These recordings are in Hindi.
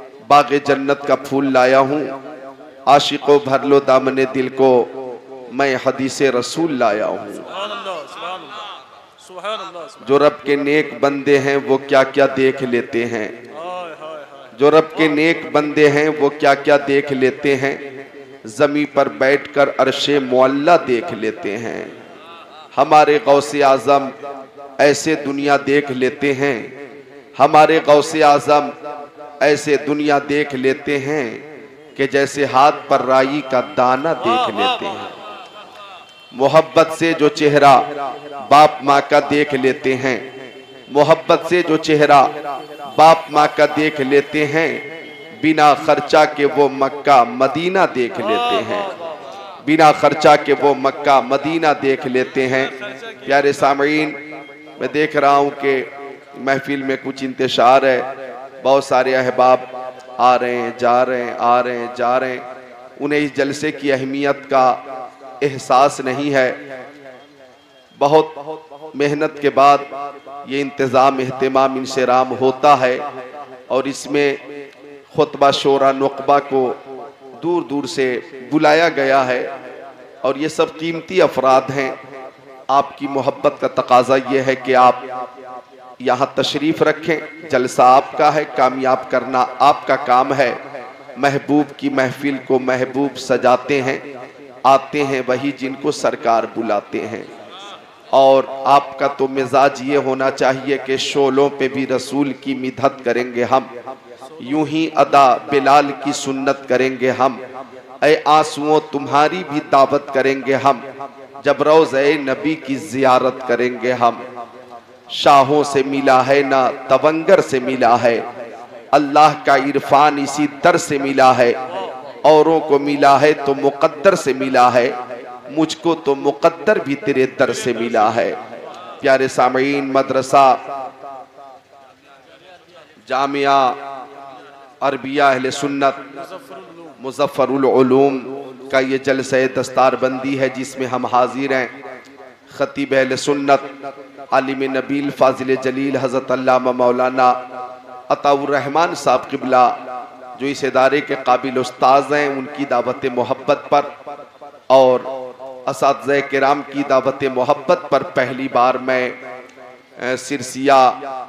बाग़े जन्नत का फूल लाया हूँ, आशिकों भर लो दामने दिल को, मैं हदीसे रसूल लाया हूँ। जो रब के नेक बंदे हैं वो क्या क्या देख लेते हैं, जो रब के नेक बंदे हैं वो क्या क्या देख लेते हैं, ज़मीं पर बैठकर अर्शे मुअल्ला देख लेते हैं। हमारे गौसे आज़म ऐसे दुनिया देख लेते हैं, हमारे गौसे आज़म ऐसे दुनिया देख लेते हैं कि जैसे हाथ पर राई का दाना देख लेते हैं। मोहब्बत से जो चेहरा बाप माँ का देख लेते हैं, मोहब्बत से जो चेहरा बाप माँ का देख लेते हैं, बिना खर्चा के वो मक्का मदीना देख लेते हैं, बिना खर्चा के वो मक्का मदीना देख लेते हैं। प्यारे सामईन, मैं देख रहा हूँ कि महफिल में कुछ इंतशार है, बहुत सारे अहबाब आ रहे हैं, जा रहे हैं, आ रहे हैं, जा रहे हैं। उन्हें इस जलसे की अहमियत का एहसास नहीं है। बहुत मेहनत के बाद ये इंतज़ाम एहतमाम इंशराम होता है और इसमें खुतबा शोरा नुक़बा को दूर दूर से बुलाया गया है और ये सब कीमती अफराद हैं। आपकी मोहब्बत का तकाजा ये है कि आप यहाँ तशरीफ़ रखें। जलसा आपका है, कामयाब करना आपका काम है। महबूब की महफिल को महबूब सजाते हैं, आते हैं वही जिनको सरकार बुलाते हैं। और आपका तो मिजाज ये होना चाहिए कि शोलों पे भी रसूल की मिदहत करेंगे हम, यूं ही अदा बिलाल की सुन्नत करेंगे हम। ऐ आंसुओं तुम्हारी भी दावत करेंगे हम, जब रोज़े नबी की जियारत करेंगे हम। शाहों से मिला है ना तवंगर से मिला है, अल्लाह का इरफान इसी दर से मिला है। औरों को मिला है तो मुकद्दर से मिला है, मुझको तो मुकद्दर भी तेरे दर से मिला है। प्यारे सामईन, मदरसा जामिया अरबिया अहले सुन्नत मुज़फ़्फ़रुल उलूम का ये जलसा दस्तारबंदी है जिसमें हम हाजिर हैं। खतीब अहले सुन्नत आलिम नबील फाजिल जलील हज़रत अल्लामा मौलाना अताउर रहमान साहब क़िबला जो इस इदारे के काबिल उस्ताद हैं, उनकी दावत मोहब्बत पर और असातिज़े किराम की दावत मोहब्बत पर पहली बार मैं सिरसिया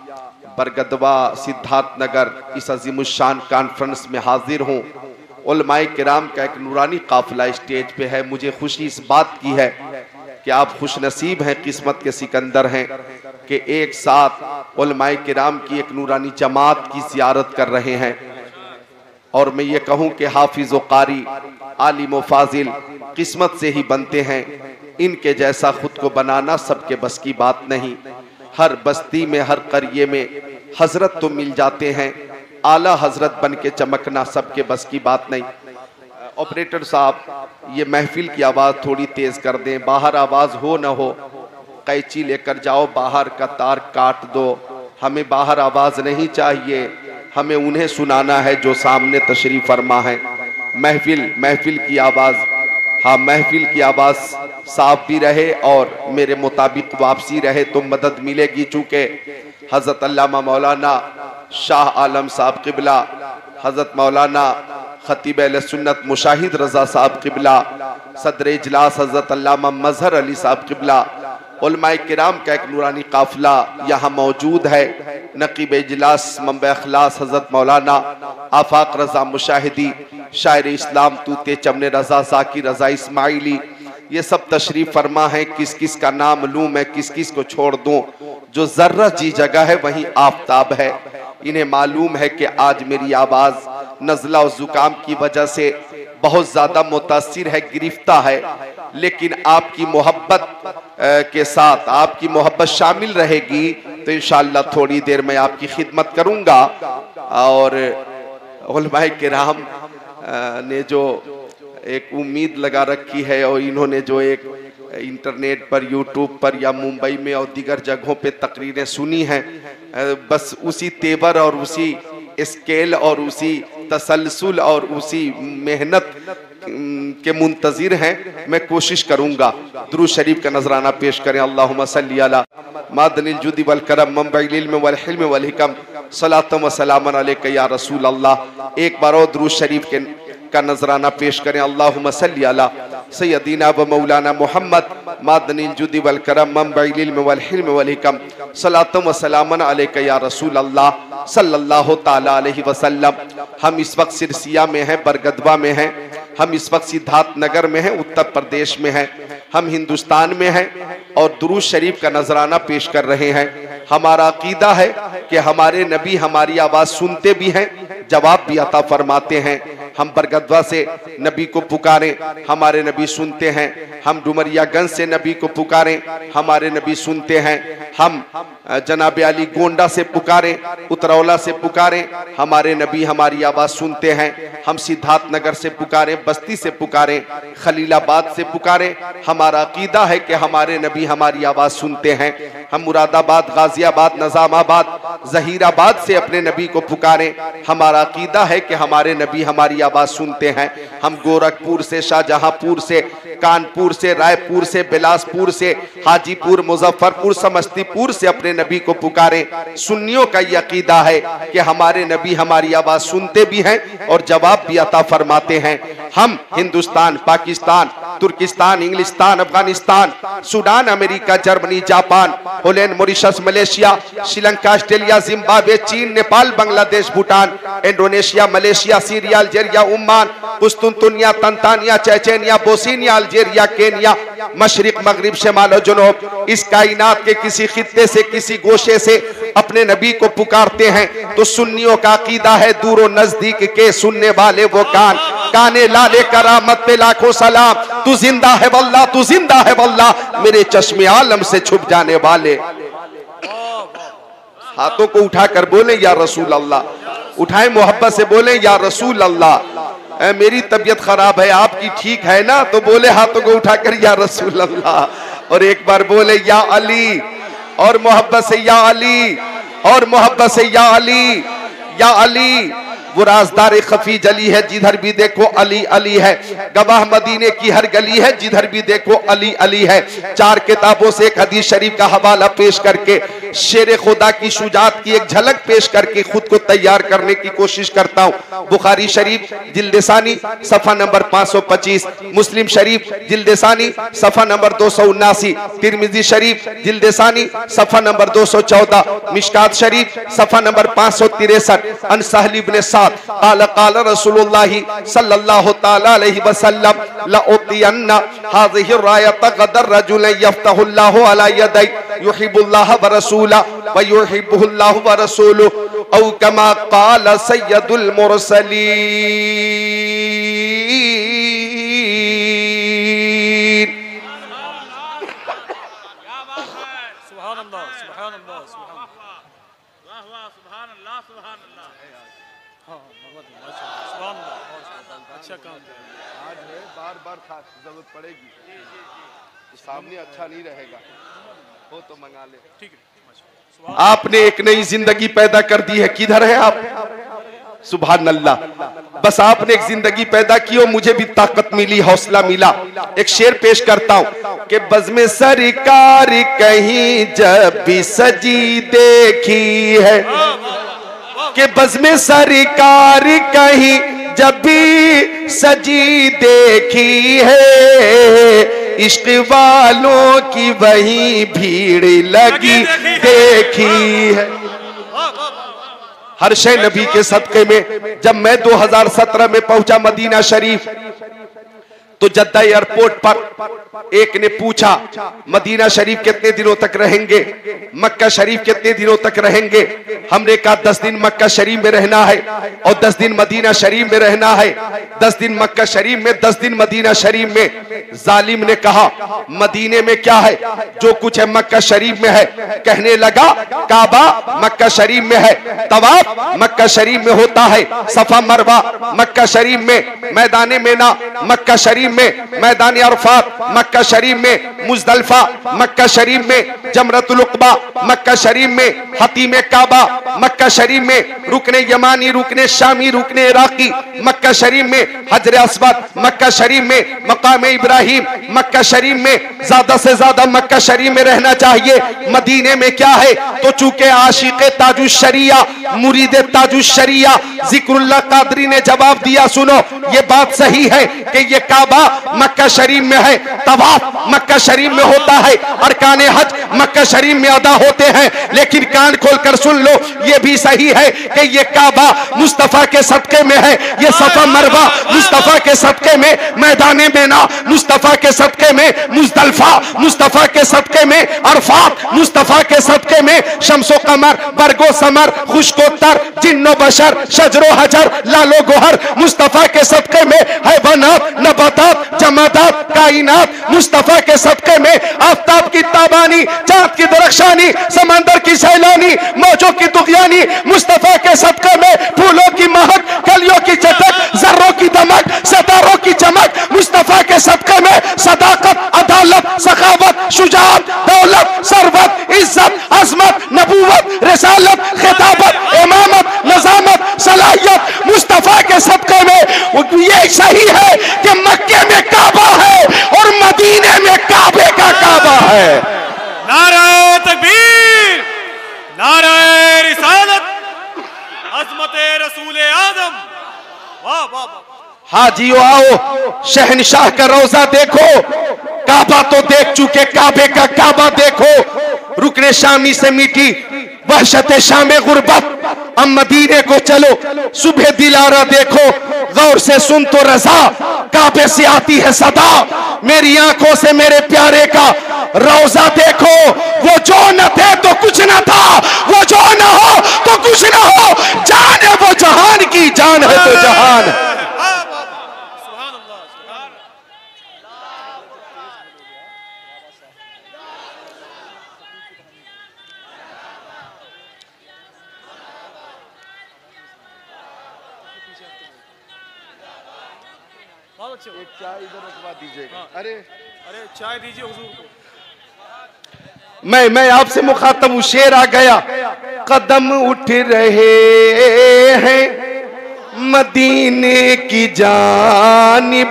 बरगदवा सिद्धार्थ नगर इस अज़ीमुश्शान कॉन्फ्रेंस में हाजिर हूँ। उलमाए किराम का एक नूरानी काफिला स्टेज पे है। मुझे खुशी इस बात की है कि आप खुश नसीब हैं, किस्मत के सिकंदर हैं कि एक साथ उलमाए किराम की एक नूरानी जमात की ज़ियारत कर रहे हैं। और मैं ये कहूँ कि हाफिज़ व कारी आलिम व फाजिल किस्मत से ही बनते हैं, इनके जैसा खुद को बनाना सबके बस की बात नहीं। हर बस्ती में, हर करिए में हजरत तो मिल जाते हैं, आला हजरत बन के चमकना सबके बस की बात नहीं। ऑपरेटर साहब, ये महफिल की आवाज़ थोड़ी तेज़ कर दें, बाहर आवाज़ हो न हो। कैंची लेकर जाओ, बाहर का तार काट दो। हमें बाहर आवाज़ नहीं चाहिए, हमें उन्हें सुनाना है जो सामने तशरीफ़ फरमा है। महफिल की आवाज़, हाँ, महफिल की आवाज़ साफ भी रहे और मेरे मुताबिक वापसी रहे तो मदद मिलेगी। चूँकि हज़रत अल्लामा मौलाना शाह आलम साहब क़िबला, हज़रत मौलाना खतीब अहले सुन्नत मुशाहिद रज़ा साहब क़िबला, सदर इजलास हज़रत अल्लामा मज़हर अली साहब क़िबला, उलमाए किराम का एक नूरानी काफ़िला यहाँ मौजूद है। नक़ीब इजलास मंबे अखलास हज़रत मौलाना आफाक रज़ा मुशाहिदी, शायर इस्लाम तूते चमने रज़ा ज़ाकी रज़ा इस्माइली, ये सब तशरीफ़ फरमा है। किस किस का नाम लूँ मैं, किस किस को छोड़ दूँ? जो ज़र्रा जी जगह है वहीं आफताब है। इन्हें मालूम है कि आज मेरी आवाज़ नज़ला और ज़ुकाम की वजह से बहुत ज़्यादा मुतासिर है, गिरफ्ता है, लेकिन आपकी मोहब्बत के साथ आपकी मोहब्बत शामिल रहेगी तो इंशाअल्लाह थोड़ी देर में आपकी खिदमत करूँगा। और उलमाए किराम ने जो एक उम्मीद लगा रखी है और इन्होंने जो एक इंटरनेट पर, यूट्यूब पर या मुंबई में और दीगर जगहों पे तकरीरें सुनी हैं, बस उसी तेवर और उसी स्केल और उसी तसलसल और उसी मेहनत के मुंतज़िर हैं। मैं कोशिश करूँगा दुरूद शरीफ का नजराना पेश करें। अल्लाहुम्मा सल्ली अला मादनिल जुदी वल करम मंबइल इल्म वल हिल्म वल हिकम सलातम व सलामन अलैका या रसूल अल्लाह। एक बार और दुरूद शरीफ का नजराना पेश करें। अल्लाहुम्मा सल्ली अला सय्यदीना व मौलाना मुहम्मद मादनिल जुदी वल करम मंबइल इल्म वल हिल्म वल हिकम सलातम व सलामन अलैका या रसूल अल्लाह सल्लल्लाहु ताला अलैहि वसल्लम। हम इस वक्त सिरसिया में हैं, बरगदवा में हैं, हम इस वक्त सिद्धार्थ नगर में हैं, उत्तर प्रदेश में हैं, हम हिंदुस्तान में हैं और दुरूद शरीफ का नजराना पेश कर रहे हैं। हमारा अकीदा है कि हमारे नबी हमारी आवाज सुनते भी हैं, जवाब भी अता फरमाते हैं। हम बरगदवा से नबी को पुकारें, हमारे नबी सुनते हैं। हम डुमरियागंज से नबी को पुकारें, हमारे नबी सुनते हैं। हम जनाब अली गोंडा से पुकारें, उतरौला से पुकारें, हमारे नबी हमारी आवाज सुनते हैं। हम सिद्धार्थ नगर से पुकारें, बस्ती से पुकारें, खलीलाबाद से पुकारें, हमारा अकीदा है कि हमारे नबी हमारी आवाज सुनते हैं। हम मुरादाबाद, गाजियाबाद, निजामाबाद, जहीराबाद से अपने नबी को पुकारें, हमारा अकीदा है कि हमारे नबी हमारी आवाज सुनते हैं। हम गोरखपुर से, शाहजहांपुर से, कानपुर से, रायपुर से, बिलासपुर से, हाजीपुर, मुजफ्फरपुर, समस्तीपुर से अपने नबी को पुकारें। सुन्नियों का ये अकीदा है कि हमारे नबी हमारी आवाज सुनते भी हैं और जवाब भी अता फरमाते हैं। हम हिंदुस्तान, पाकिस्तान, तुर्किस्तान, इंग्लिस्तान, Afghanistan, Sudan, America, Germany, Japan, Holland, Mauritius, Malaysia, Sri Lanka, Australia, Zimbabwe, चीन, Nepal, Bangladesh, Bhutan, Indonesia, Malaysia, Syria, Algeria, Oman, कुस्तुनतुनिया, तंतानिया, चेचेनिया, बोस्निया, अल्जीरिया, केनिया, मशरिक, मगरिब, शमाल और जुनूब, इस कायनात के किसी खित्ते से, किसी गोशे से अपने नबी को पुकारते हैं तो सुन्नियों का अकीदा है दूर और नजदीक के सुनने वाले वो कान, काने लाले करामत पे लाखों सलाम, तू जिंदा है वल्लाह, तू जिंदा है वल्लाह, मेरे चश्मे आलम से छुप जाने वाले। हाथों को उठाकर बोले या रसूल अल्लाह, उठाएं मोहब्बत से बोले या रसूल अल्लाह। मेरी तबीयत खराब है, आपकी ठीक है ना? तो बोले हाथों को उठाकर या रसूल अल्लाह। और एक बार बोले या अली, और मोहब्बत से या अली, और मोहब्बत से या अली, या अली। वो राजदार खफी जली है, जिधर भी देखो अली अली है। गवाह मदीने की हर गली है, जिधर भी देखो अली अली है। चार किताबों से एक हदीस शरीफ का हवाला पेश करके शेर खुदा की शुजात की एक झलक पेश करके खुद को तैयार करने की कोशिश करता हूँ। बुखारी शरीफ जिल्द-ए-सानी सफा नंबर 525, मुस्लिम शरीफ जिल्द-ए-सानी सफा नंबर 279, तिरमिजी शरीफ जिल्द-ए-सानी सफा नंबर 214, मिशकात शरीफ सफा नंबर 563। अन सहल इब्न साद क़ाल क़ाल रसूलुल्लाह सल्लल्लाहु तआला अलैहि वसल्लम लउतियन्ना हाज़िहि रायत ग़दर रजुलन यफ्तहुल्लाहु अला यदै युहिब्बुल्लाह व रसूला व युहिब्बुहुल्लाहु व रसूलुहु औ कमा क़ाल सय्यदुल मुरसलीन। सुभान अल्लाह, सुभान अल्लाह, सुभान अल्लाह, वाह वाह, सुभान अल्लाह, सुभान अल्लाह। हाँ, सुभान अल्लाह, अच्छा काम किया। आज है, बार-बार जरूरत पड़ेगी, सामने अच्छा नहीं रहेगा, हो तो मंगा ले। ठीक है। आपने एक नई जिंदगी पैदा कर दी है, किधर है आप? सुभान अल्लाह। बस आपने एक जिंदगी पैदा की और मुझे भी ताकत मिली, हौसला मिला। एक शेर पेश करता हूं कि बज़्म सरकार कहीं जब भी सजी देखी है, कि बज़्म सरकार कहीं जब भी सजी देखी है, इश्क वालों की वही भीड़ लगी देखी है। हर शे नबी के सदक़े में। जब मैं 2017 में पहुंचा मदीना शरीफ तो जद्दा एयरपोर्ट पर एक ने पूछा मदीना शरीफ कितने दिनों तक रहेंगे, मक्का शरीफ कितने दिनों तक रहेंगे? हमने कहा 10 दिन मक्का शरीफ में रहना है और 10 दिन मदीना शरीफ में रहना है। 10 दिन मक्का शरीफ में, 10 दिन मदीना शरीफ में। जालिम ने कहा मदीने में क्या है, जो कुछ है मक्का शरीफ में है। कहने लगा काबा मक्का शरीफ में है, तवाफ मक्का शरीफ में होता है, सफा मरवा मक्का शरीफ में, मैदान मेना मक्का शरीफ शरीफ में मैदान अरफात, मक्का शरीफ में मुजदलफा, मक्का शरीफ में जमरतुल उक़बा, मक्का शरीफ में हतीम काबा, मक्का शरीफ में रुकने यमानी, रुकने शामी, रुकने इराकी, मक्का शरीफ में हजर अस्वद, मक्का शरीफ में मकाम इब्राहिम, मक्का शरीफ में ज्यादा से ज्यादा मक्का शरीफ में रहना चाहिए। मदीने में क्या है? तो चूंकि आशिक़े ताजुश शरिया, मुरीद ताजुश शरिया जिक्रुल्लाह कादरी ने जवाब दिया, सुनो ये बात सही है कि ये काबा मक्का शरीफ में है, तवाफ मक्का शरीफ में होता है, अरकान हज मक्का शरीफ में अदा होते हैं, लेकिन कान खोलकर सुन लो ये भी सही है कि ये काबा मुस्तफा के सदके में है, ये सफा मरवा मुस्तफा के सदके में, मैदाने मेना मुस्तफा के सदके में, मुजदलफा मुस्तफा के सदके में, अरफात मुस्तफा के सदके में, शम्सो कमर, बरगो समर, खुशकोत्तर, जिन्नो बशर, शजरो हजर, लालो गोहर मुस्तफा के सदके में, हैवानात, नबातात, जमादात, कायनात मुस्तफा के सदके में, आफताब की ताबानी, चांद की दरख्शानी, समंदर की सैलानी, मौजों की दुगियानी मुस्तफा के सदके में, फूलों की महक, कलियों की चटक, जर्रों की दमक, सितारों की चमक मुस्तफा के सदके में, सदाकत, अदालत, सखावत, शुजाअत, दौलत, सरवत, इज्जत, अजमत, नबूवत, रिसालत, खिताबत, इमामत, नजामत, सलाहियत मुस्तफा के सदके में। ये सही है कि मक्के में काबा है और मदीने में काबे का काबा है। नारे तकबीर, नारे रिसालत, अज़मते रसूले आज़म, वाह वाह वाह। हाजियो आओ, शहनशाह का रोजा देखो, काबा तो देख चुके, काबे का काबा देखो, रुकने शामी से मीठी वहशत शामे गुर्बत, अब मदीने को चलो, सुबह दिलारा देखो, गौर से सुन तो रजा, काबे से आती है सदा, मेरी आंखों से मेरे प्यारे का रोजा देखो, वो जो न थे तो कुछ न था, वो जो न हो तो कुछ न हो, जान है वो जहान की, जान है तो जहान। एक चाय इधर रखवा दीजिएगा। अरे अरे चाय दीजिए हुजूर को। मैं आपसे मुखातब हूं, शेर आ गया। कदम उठ रहे हैं मदीने की जानिब,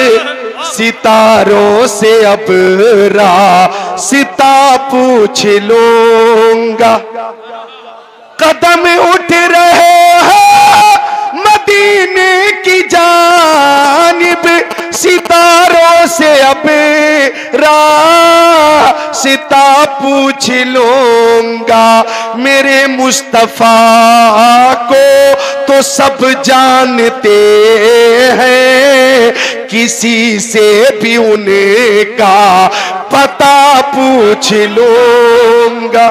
सितारों से अब रास्ता पूछ लूंगा। कदम उठ रहे हैं मदीने की जानिब, सितारों से अब रास्ता पूछ लूंगा। मेरे मुस्तफा को तो सब जानते हैं, किसी से भी उनका पता पूछ लूंगा।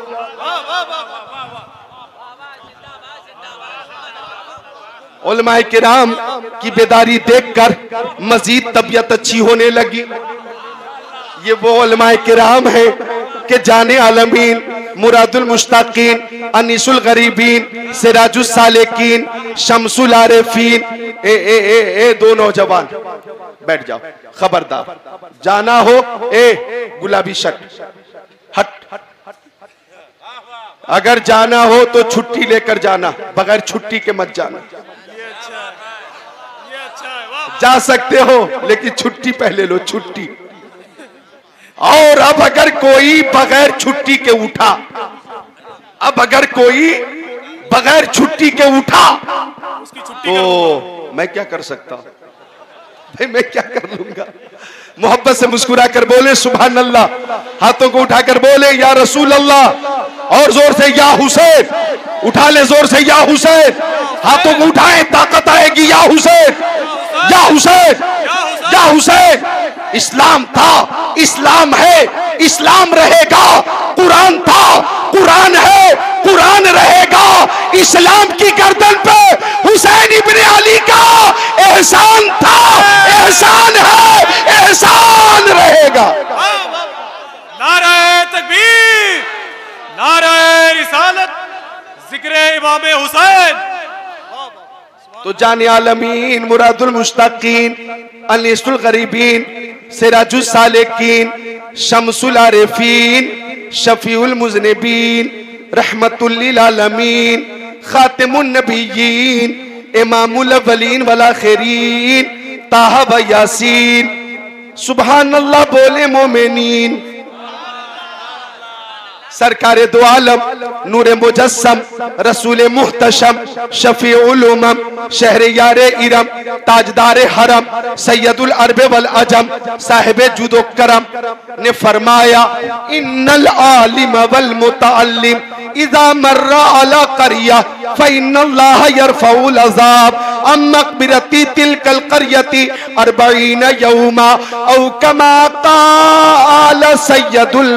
उलमाए किराम की बेदारी देखकर मजीद तबीयत अच्छी होने लगी। ये वो उलमाए किराम है कि जाने आलमीन, मुरादुल मुश्ताकीन, अनीसुल गरीबीन, सिराजुल सालिकीन, शम्सुल आरिफीन। ए दो नौजवान बैठ जाओ, खबरदार जाना हो, ए गुलाबी शर्ट हट, अगर जाना हो तो छुट्टी लेकर जाना, बगैर छुट्टी के मत जाना। जा सकते हो लेकिन छुट्टी पहले लो, छुट्टी। और अब अगर कोई बगैर छुट्टी के उठा, अब अगर कोई बगैर छुट्टी के उठा तो मैं क्या कर सकता हूं भाई, मैं क्या कर लूंगा। मोहब्बत से मुस्कुरा कर बोले सुभान अल्लाह, हाथों को उठाकर बोले या रसूल अल्लाह, और जोर से या हुसैन, उठा ले जोर से या हुसैन, हाथों को उठाए ताकत आएगी, या हुसैन, या हुसैन, या हुसैन। इस्लाम था, इस्लाम है, इस्लाम रहेगा। कुरान था, कुरान है, कुरान रहेगा। इस्लाम की गर्दन पे हुसैन इब्ने अली का एहसान था, एहसान है, एहसान रहेगा। नारे तकबीर, नारे रिसालत, जिक्रे इमाम हुसैन। तो जाने आलमीन, मुरादुल मुश्ताकीन, अनीसुल गरीबीन, सिराजुल सालिकीन, शमसुल आरिफीन, शफीउल मुज़निबीन, रहमतुल लिल आलमीन, खातिमुन नबिय्यीन, इमामुल अव्वलीन वल आखिरीन, ताहा व यासीन। सुभानअल्लाह बोले मोमिनीन। सरकार दो आलम, नूर मुजस्सम, रसूल मुहतशम, शफीउल उमम, शहरियारे इरम, ताजदार हरम, सैयदुल अरब वल अजम, साहिबे जुदो करम ने फरमाया, इन्नल आलिम वल मुतअल्लिम इज़ा मर्रा अला क़रिया फ़इन्नल्लाह यरफ़उल अज़ाब अम मक़बिरती तिलकल क़रियती 40 यौमा औ कमा क़ाल सय्यदुल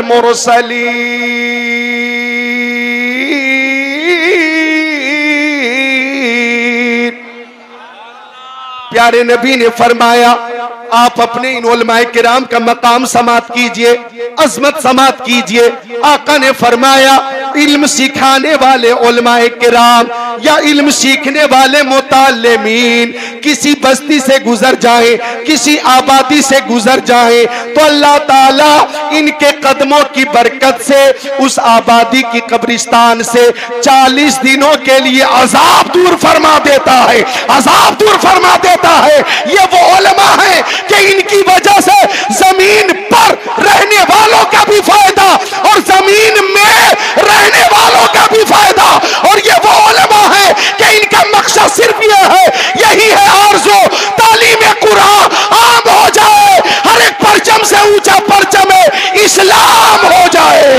मुरसलीन। प्यारे नबी ने फरमाया, आप अपने इन उलमाए किराम का मकाम समात कीजिए, अजमत समात कीजिए। आका ने फरमाया, इल्म सिखाने वाले उलमाए किराम या इल्म सीखने वाले मुताल्लिमीन किसी बस्ती से गुजर जाए, किसी आबादी से गुजर जाए, तो अल्लाह ताला इनके कदमों की बरकत से उस आबादी की कब्रिस्तान से 40 दिनों के लिए अजाब दूर फरमा देता है, अजाब दूर फरमा देता है। ये वो उलमा है कि इनकी वजह से जमीन पर रहने वालों का भी फायदा और जमीन में रहने वालों का भी फायदा। और ये वो उलमा है कि इनका मकसद सिर्फ ये है, यही है आरज़ू, तालीम कुरान आम हो जाए, हर एक परचम से ऊंचा परचम इस्लाम हो जाए।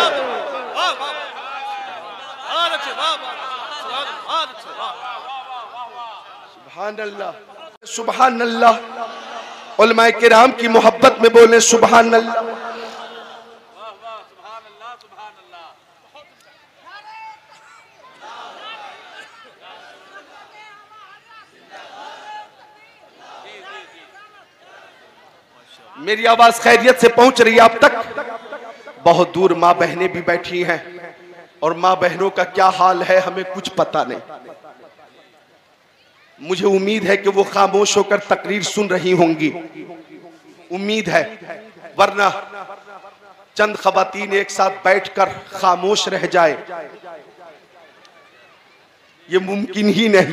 सुभान अल्लाह, सुभान अल्लाह। उलमाए किराम की मोहब्बत में बोले सुभान अल्लाह। मेरी आवाज खैरियत से पहुंच रही है आप तक? बहुत दूर माँ बहनें भी बैठी हैं और माँ बहनों का क्या हाल है हमें कुछ पता नहीं। मुझे उम्मीद है कि वो खामोश होकर तकरीर सुन रही होंगी, उम्मीद है, वरना चंद खवातीन एक साथ बैठकर खामोश रह जाए ये मुमकिन ही नहीं।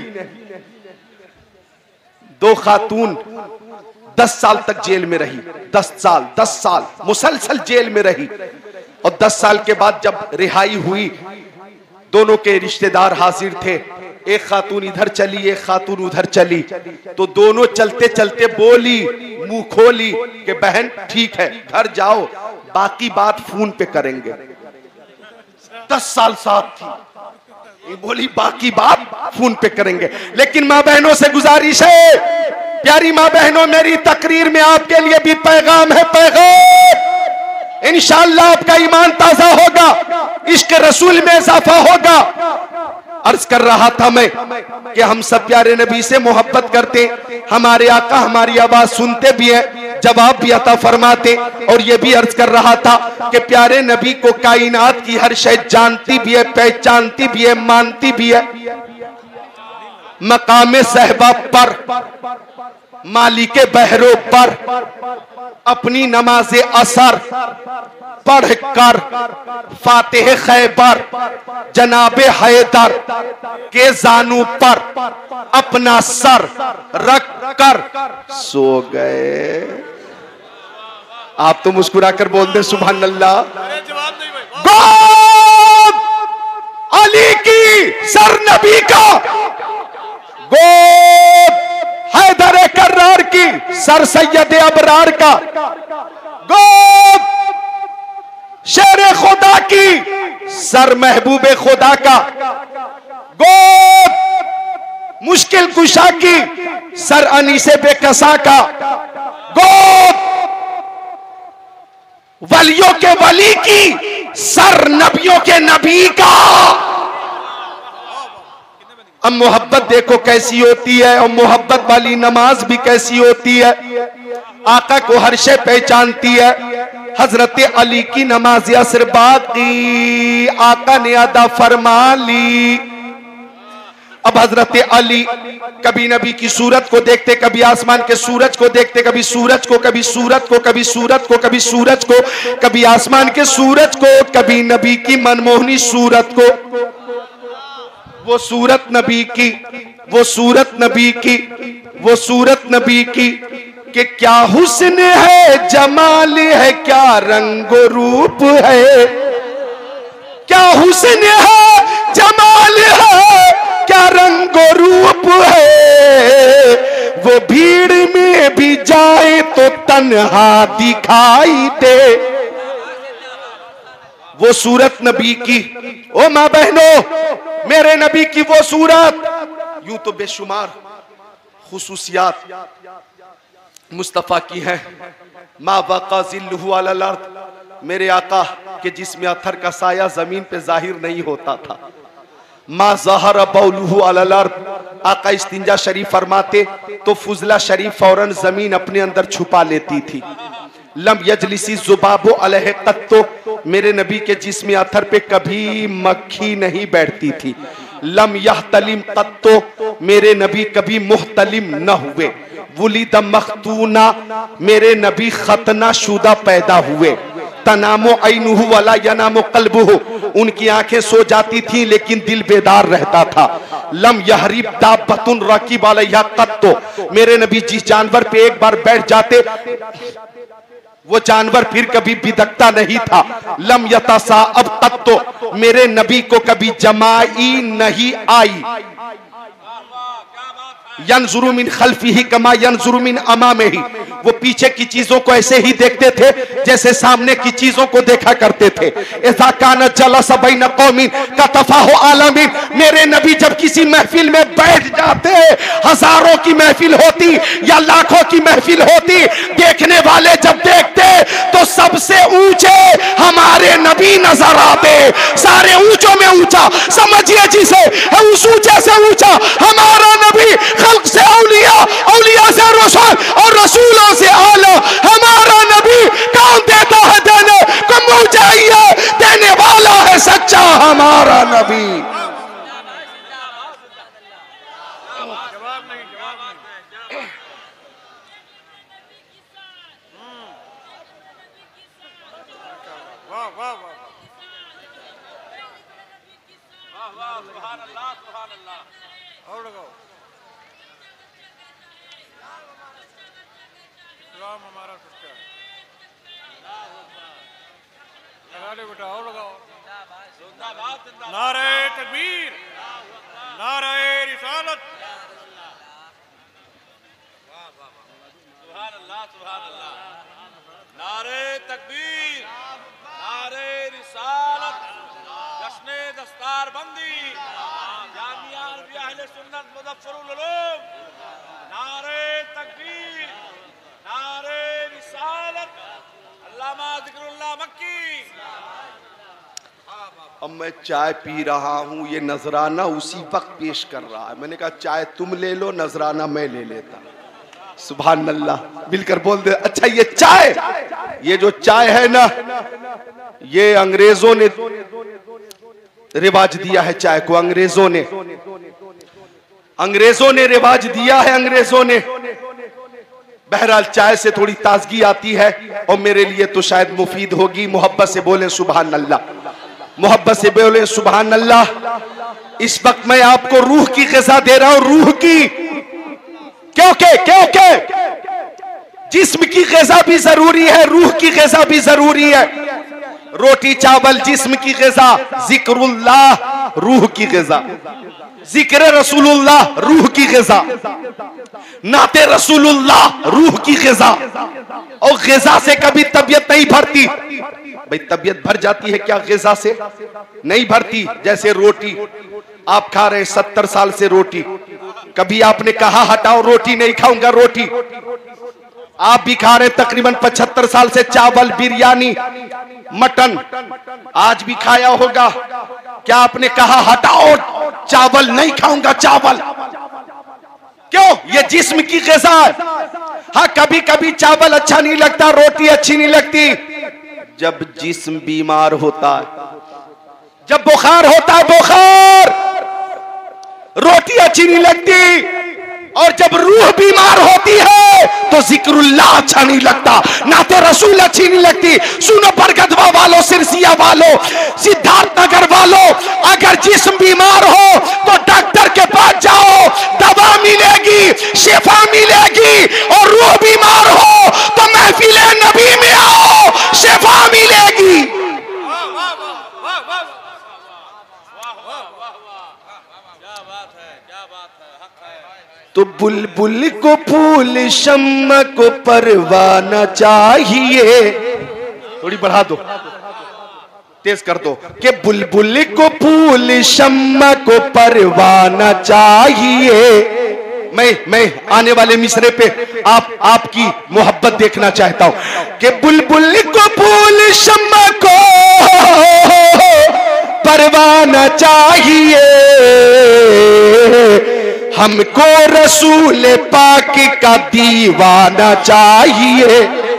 2 खातून 10 साल तक जेल में रही, 10 साल मुसलसल जेल में रही और 10 साल के बाद जब रिहाई हुई, दोनों के रिश्तेदार हाजिर थे। एक खातून इधर चली, एक खातून उधर चली, तो दोनों चलते चलते बोली, मुंह खोली कि बहन ठीक है घर जाओ, बाकी बात फोन पे करेंगे। 10 साल साथ थी, बोली बाकी बात फोन पे करेंगे। लेकिन माँ बहनों से गुजारिश है, प्यारी माँ बहनों, मेरी तकरीर में आपके लिए भी पैगाम है, पैगाम। इंशाअल्लाह आपका ईमान ताजा होगा, इश्क रसूल में इजाफा होगा। अर्ज कर रहा था मैं कि हम सब प्यारे नबी से मोहब्बत करते, हमारे आका हमारी आवाज सुनते भी है, जवाब भी अता फरमाते। और ये भी अर्ज कर रहा था कि प्यारे नबी को कायनात की हर शय जानती भी है, पहचानती भी है, मानती भी है। मकामे सहबा पर, मालिके बहरो पर अपनी नमाजे असर पढ़कर फातिह खैबर जनाबे हैदर के जानू पर अपना सर रख कर सो गए। आप तो मुस्कुराकर बोलते सुभान अल्लाह। गोद अली की, सर नबी का, गोद हैदर कर्रार की, सर सैयद अबरार का, गोद शेर खुदा की, सर महबूबे खुदा का, गोद मुश्किल कुशा की, सर अनीसे बेकसा का, गोद वलियों के वली की, सर नबियों के नबी का। अब मोहब्बत देखो कैसी होती है, और मोहब्बत वाली नमाज भी कैसी होती है। आका को हर शय पहचानती है। हजरत अली की नमाज असर बाकी आका ने अदा फरमा ली। अब हजरत अली कभी नबी की सूरत को देखते, कभी आसमान के सूरज को देखते, कभी सूरज को, कभी सूरत को, कभी सूरत को, कभी सूरज को, कभी आसमान के सूरज को, कभी नबी की मनमोहनी सूरत को। वो सूरत नबी की, वो सूरत नबी की, वो सूरत नबी की कि क्या हुस्न है, जमाल है, क्या रंग रूप है, क्या हुस्न है, जमाल है, क्या रंग रूप है। वो भीड़ में भी जाए तो तन्हा दिखाई दे। वो सूरत नबी की, ओ माँ बहनों, मेरे नबी की वो सूरत, यूं तो बेशुमार खुसूसियात मुस्तफा की है। मा वक़ा ज़िल्लुहु अलल अर्द, मेरे आका के जिस्म अत्थर का साया जमीन पे जाहिर नहीं होता था। मा ज़हर बौलुहु अलल अर्द, आका इस्तिंजा शरीफ फरमाते तो फुजला शरीफ फौरन जमीन अपने अंदर छुपा लेती थी। लम यजलिसी ज़ुबाबो अलैहि क़त्तो, मेरे नबी के जिस्म अत्थर पे कभी मक्खी नहीं बैठती थी। लम यहतलिम क़त्तो, मेरे नबी कभी मुहतलिम न हुए। वुलिद मख्तूना, मेरे नबी खतना शुदा पैदा हुए। तनामो ऐनुहु वला यनामो क़ल्बुहु, उनकी आंखें सो जाती थी लेकिन दिल बेदार रहता था। लम यहरिब दाब्बतुन रकीब अलैहा क़त्तो, मेरे नबी जिस जानवर पे एक बार बैठ जाते वो जानवर फिर कभी बिदकता नहीं था। लम यतसाअब क़त्तो, मेरे नबी को कभी जमाई नहीं आई। यंजुरु मिन खल्फिही कमा यंजुरु मिन अमामिही, वो पीछे की चीजों को ऐसे ही देखते थे जैसे सामने की चीजों को देखा करते थे। इज़ा कान जलस बैन कौमिन कतफाहु आलमीन, मेरे नबी जब किसी महफिल में बैठ जाते, हजारों की महफिल होती या लाखों की महफिल होती, देखने वाले जब देखते तो सबसे ऊंचे हमारे नबी नजर आते। सारे ऊंचों में ऊंचा समझिए जिसे, उस ऊंचे से ऊंचा हमारा नबी, खल्क से औलिया, औलिया से रसूल और रसूलों से आला हमारा नबी। कौन देता है देने को मुझे, देने वाला है सच्चा हमारा नबी। हमारा सच्चा बेटा और लगाओ। नारे तकबीर, नारे रिसालत, सुभान अल्लाह, सुभान अल्लाह। नारे तकबीर, नारे रिसालत, जश्ने दस्तार बंदी, जामिया अरबिया अहले सुन्नत मुज़फ्फरुल उलूम। नारे तकबीर, नारे रिसालत, अल्लामा ज़िक्रुल्लाह मक्की। अब मैं चाय पी रहा हूँ, ये नजराना उसी वक्त पेश कर रहा है। मैंने कहा चाय तुम ले लो, नजराना मैं ले लेता। सुभान अल्लाह, मिलकर बोल दे। अच्छा ये चाय, ये जो चाय है ना, ये अंग्रेजों ने रिवाज दिया है चाय को। अंग्रेजों ने रिवाज दिया है, अंग्रेजों ने। बहरहाल चाय से थोड़ी ताजगी आती है और मेरे लिए तो शायद मुफीद होगी। मोहब्बत से बोले सुभान अल्लाह, मोहब्बत से बोले सुभान अल्लाह। इस वक्त मैं आपको रूह की ग़िज़ा दे रहा हूं, रूह की। क्योंकि जिस्म की ग़िज़ा भी जरूरी है, रूह की ग़िज़ा भी जरूरी है। रोटी चावल जिस्म की ग़िज़ा, जिक्रुल्लाह रूह की ग़िज़ा, जिक्र रसूलुल्लाह रूह की ग़िज़ा, नाते रसूलुल्लाह रूह की ग़िज़ा। और ग़िज़ा से कभी तबीयत नहीं भरती। भाई तबीयत भर जाती है क्या ग़िज़ा से? नहीं भरती। जैसे रोटी आप खा रहे 70 साल से रोटी, कभी आपने कहा हटाओ रोटी नहीं खाऊंगा रोटी? आप भी खा रहे तकरीबन 75 साल से चावल, बिरयानी, मटन, आज भी खाया होगा। क्या आपने कहा हटाओ चावल नहीं खाऊंगा चावल? क्यों? ये जिस्म की ग़िज़ा है। हाँ कभी कभी चावल अच्छा नहीं लगता, रोटी अच्छी नहीं लगती। जब जिस्म बीमार होता है, जब बुखार होता है, बुखार रोटी अच्छी नहीं लगती, और जब रूह बीमार होती है तो जिक्रुल्लाह अच्छा नहीं लगता, नाते रसूल अच्छी नहीं लगती। सुनो बरगदवा वालों, सिरसिया वालों, सिद्धार्थ नगर वालों, अगर जिस्म बीमार हो तो डॉक्टर के पास जाओ, दवा मिलेगी, शिफा मिलेगी। और रूह बीमार हो तो महफिले नबी में आओ, शिफा मिलेगी। तो बुलबुल को फूल शम्मा को परवाना चाहिए, थोड़ी बढ़ा दो, तेज कर दो, कि बुलबुल को फूल शम्मा को परवाना चाहिए। मैं आने वाले मिसरे पे आपकी मोहब्बत देखना चाहता हूं कि बुलबुल को फूल शम्मा को परवाना चाहिए, हमको रसूल पाक का दीवाना चाहिए।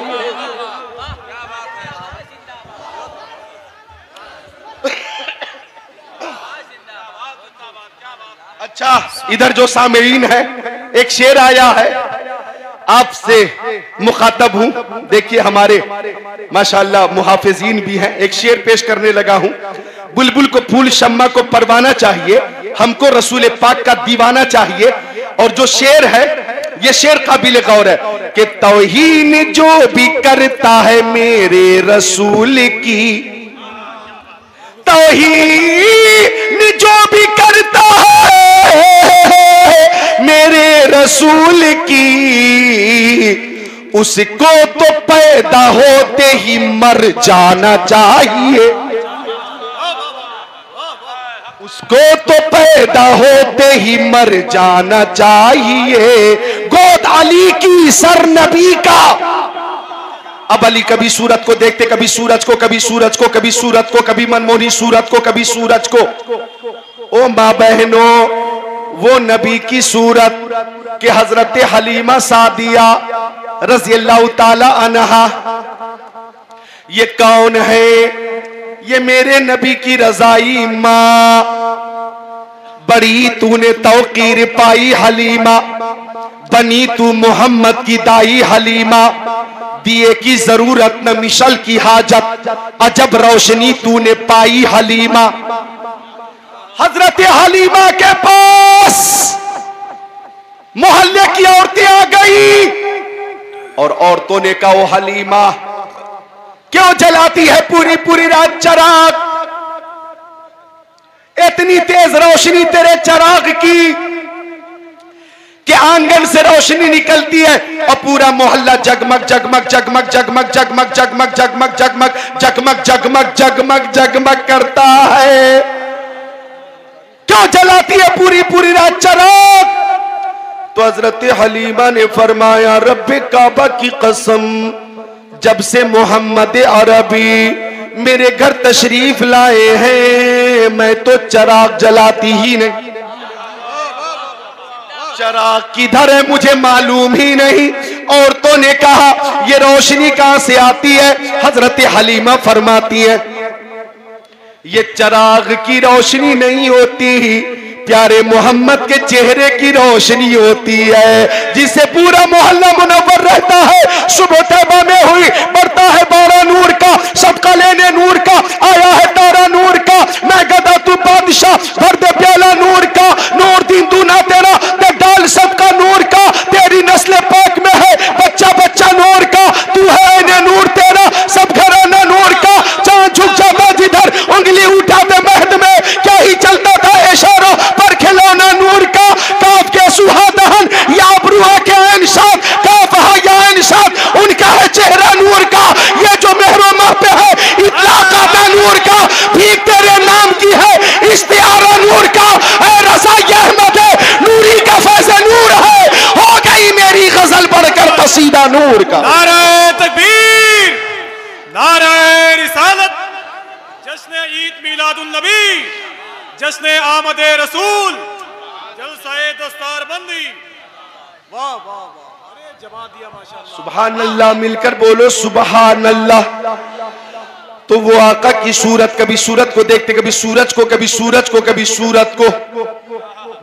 अच्छा, इधर जो सामीन है, एक शेर आया है, आपसे मुखातब हूं। देखिए हमारे माशाअल्लाह मुहाफिजीन भी हैं। एक शेर पेश करने लगा हूं। बुलबुल को फूल शम्मा को परवाना चाहिए, हमको रसूल पाक का दीवाना चाहिए। और जो शेर है, ये शेर काबिल गौर है कि तौहीन जो भी करता है मेरे रसूल की, तौहीन जो भी करता है मेरे रसूल की, उसको तो पैदा होते ही मर जाना चाहिए, उसको तो पैदा होते ही मर जाना चाहिए। गोद अली की, सर नबी का। अब अली कभी सूरत को देखते, कभी सूरज को, कभी सूरज को, कभी सूरत को, कभी मनमोहनी सूरत को, कभी सूरज को। ओ माँ बहनों, वो नबी की सूरत के हजरत हलीमा सादिया रज़ी अल्लाह ताला अन्हा, ये कौन है? ये मेरे नबी की रजाई माँ। बड़ी तूने तौकीर पाई हलीमा, बनी तू मोहम्मद की दाई हलीमा। दिए की जरूरत न मिशल की हाजत, अजब रोशनी तूने पाई हलीमा। हजरत हलीमा के पास मोहल्ले की औरतें आ गई और औरतों ने कहा, ओ हलीमा क्यों जलाती है पूरी पूरी रात चिराग? इतनी तेज रोशनी तेरे चिराग की कि आंगन से रोशनी निकलती है और पूरा मोहल्ला जगमग जगमग जगमग जगमग जगमग जगमग जगमग जगमग जगमग जगमग जगमग जगमग करता है। क्यों जलाती है पूरी पूरी रात चिराग? तो हजरत हलीमा ने फरमाया, रब्बे काबा की कसम, जब से मोहम्मद अरबी मेरे घर तशरीफ लाए हैं, मैं तो चिराग जलाती ही नहीं। चिराग किधर है मुझे मालूम ही नहीं। औरतों ने कहा, ये रोशनी कहां से आती है? हजरत हलीमा फरमाती है, ये चिराग की रोशनी नहीं होती, प्यारे मोहम्मद के चेहरे की रोशनी होती है, जिससे पूरा मोहल्ला मुनव्वर रहता है। सुबह तैबा में हुई, बढ़ता है बारा नूर का, सबका लेने नूर का, आया है तारा नूर का, मैं गदा तू बादशाह, भर दे प्याला नूर का, नूर दिन तू ना तेरा, दे डाल सबका नूर का, तेरी नस्ल पाक में है बच्चा बच्चा नूर का, तू है इन्हें नूर तेरा, सब घराना नूर का, चांद झुक जाता जिधर उंगली उठाते महद में, क्या ही चलता था इशारा पर खिलौना नूर का। काफ के सुहा दहन या ब्रुआ के इंसाद, काफ या इंसाद उनका है चेहरा नूर का। ये जो मेहरो माह पे है इतलाक आता नूर का, भीख तेरे नाम की है इस्तिआरा नूर का। ऐ रज़ाई अहमद है नूरी का फैज़ नूर है, हो गई मेरी गजल बढ़कर कसीदा नूर का। नारे तकबीर, नारे रिसालत, जश्न ईद मिलादुन नबी, जश्न आमदे रसूल, जलसाए दस्तारबंदी। वाह वाह वाह, अरे जमा दिया माशाअल्लाह। सुभान अल्लाह, मिलकर बोलो सुभान अल्लाह। तो वो आका की सूरत, कभी सूरत को देखते, कभी सूरज को, कभी सूरज को, कभी सूरत को।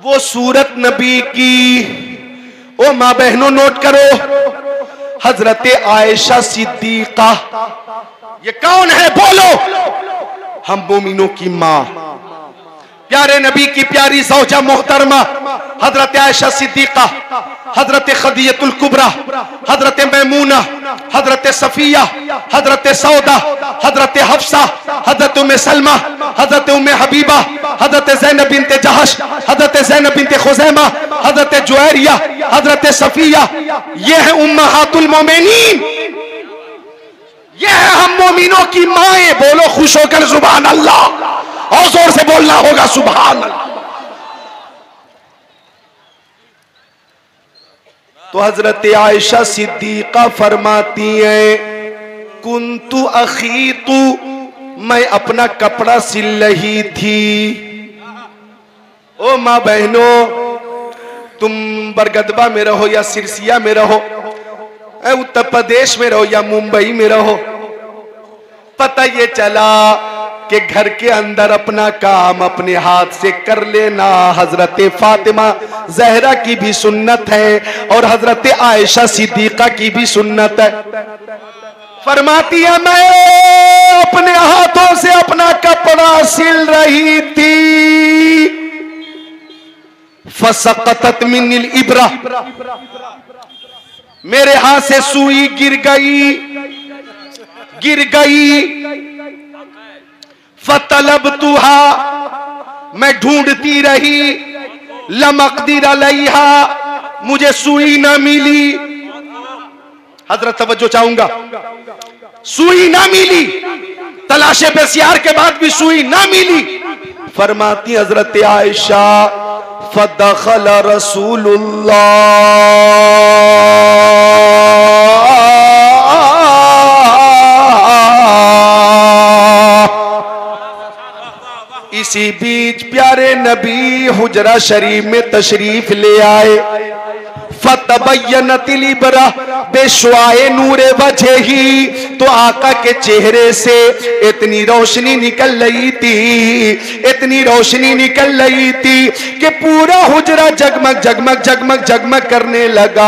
वो सूरत नबी की, ओ माँ बहनों नोट करो, हजरत आयशा सिद्दीका। ये कौन है बोलो? हम मोमिनों की माँ, प्यारे नबी की प्यारी ज़ौजा मोहतरमा हजरत आयशा सिद्दीका, हजरत खदीजतुल कुबरा, हजरत मैमूना, हजरत सफिया, हजरत सौदा, हजरत हफ्सा, हजरत उम्मे सलमा, हजरत उम्मे हबीबा, हजरत ज़ैनब बिन्ते जहश, हजरत ज़ैनब बिन्ते खुज़ैमा, हजरत जुवैरिया, हजरत सफिया, ये है उम्महातुल मोमिनीन, ये है हम मोमिनों की माएं। बोलो खुश होकर सुभान अल्लाह, और जोर से बोलना होगा सुभान अल्लाह। तो हजरत आयशा सिद्दीका फरमाती हैं, कुन्तु अखीतु, मैं अपना कपड़ा सिल रही थी। ओ माँ बहनों, तुम बरगदबा में रहो या सिरसिया में रहो, उत्तर प्रदेश में रहो या मुंबई में रहो, पता ये चला कि घर के अंदर अपना काम अपने हाथ से कर लेना हजरत फातिमा जहरा की भी सुन्नत है और हजरत आयशा सिद्दीका की भी सुन्नत है। फरमाती है, मैं अपने हाथों से अपना कपड़ा सिल रही थी, फसकतत मिनिल इब्रा, मेरे हाथ से सुई गिर गई, फतलबतुहा, मैं ढूंढती रही, लमकदीर अलैहा, मुझे सुई ना मिली। हजरत तवज्जो चाहूंगा, सुई ना मिली, तलाशे बेसियार के बाद भी सुई ना मिली। फरमाती हजरत आयशा, फदखल रसूलुल्लाह, इसी बीच प्यारे नबी हुजरा शरीफ में तशरीफ ले आए। फतबय्यनतिल इब्रा बेशुआए नूरे वजही, तो आका के चेहरे से इतनी रोशनी निकल रही थी, इतनी रोशनी निकल रही थी कि पूरा हुजरा जगमग जगमग जगमग जगमग करने लगा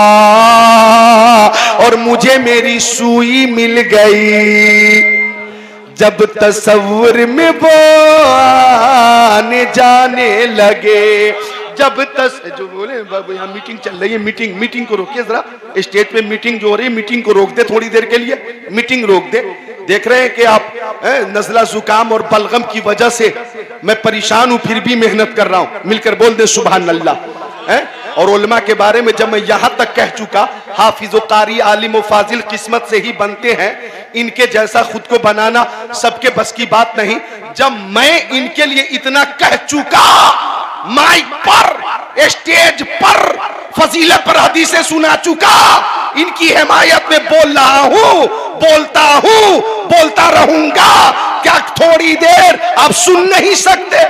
और मुझे मेरी सुई मिल गई। जब तसव्वुर में वो आने जाने लगे, जब जो बोले बाबू यहाँ मीटिंग चल रही है, मीटिंग को रोकिए जरा, स्टेज पे मीटिंग जो हो रही है मीटिंग को रोक दे थोड़ी देर के लिए, मीटिंग रोक दे। देख रहे हैं कि आप नज़ला जुकाम और बलगम की वजह से मैं परेशान हूँ, फिर भी मेहनत कर रहा हूँ। मिलकर बोल दे सुभान अल्लाह। और उलमा के बारे में जब मैं यहाँ तक कह चुका, हाफिज कारी आलिम व फाजिल किस्मत से ही बनते हैं, इनके जैसा खुद को बनाना सबके बस की बात नहीं। जब मैं इनके लिए इतना कह चुका, माइक पर स्टेज पर फजीलत पर हदीसें सुना चुका, इनकी हिमायत में बोल रहा हूं, बोलता हूं, बोलता रहूंगा, क्या थोड़ी देर आप सुन नहीं सकते?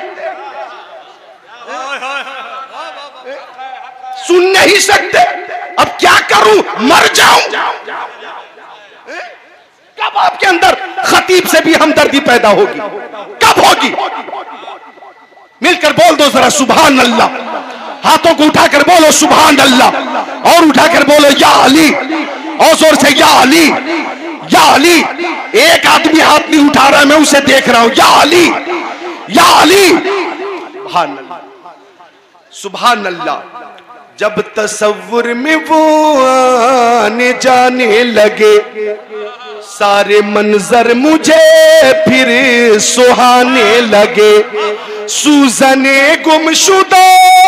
सुन नहीं सकते? अब क्या करूं, मर जाऊं? कब आपके अंदर खतीब से भी हमदर्दी पैदा होगी? कब होगी? मिलकर बोल दो जरा सुभान अल्लाह, हाथों को उठाकर बोलो सुभान अल्लाह, और उठाकर बोलो या अली, और जोर से या अली, या अली। एक आदमी हाथ नहीं उठा रहा है, मैं उसे देख रहा हूं, या अली, या अली। सुभान अल्लाह, सुभान अल्लाह। जब तसव्वुर में वो आने जाने लगे, सारे मंजर मुझे फिर सुहाने लगे। सूजने गुमशुदा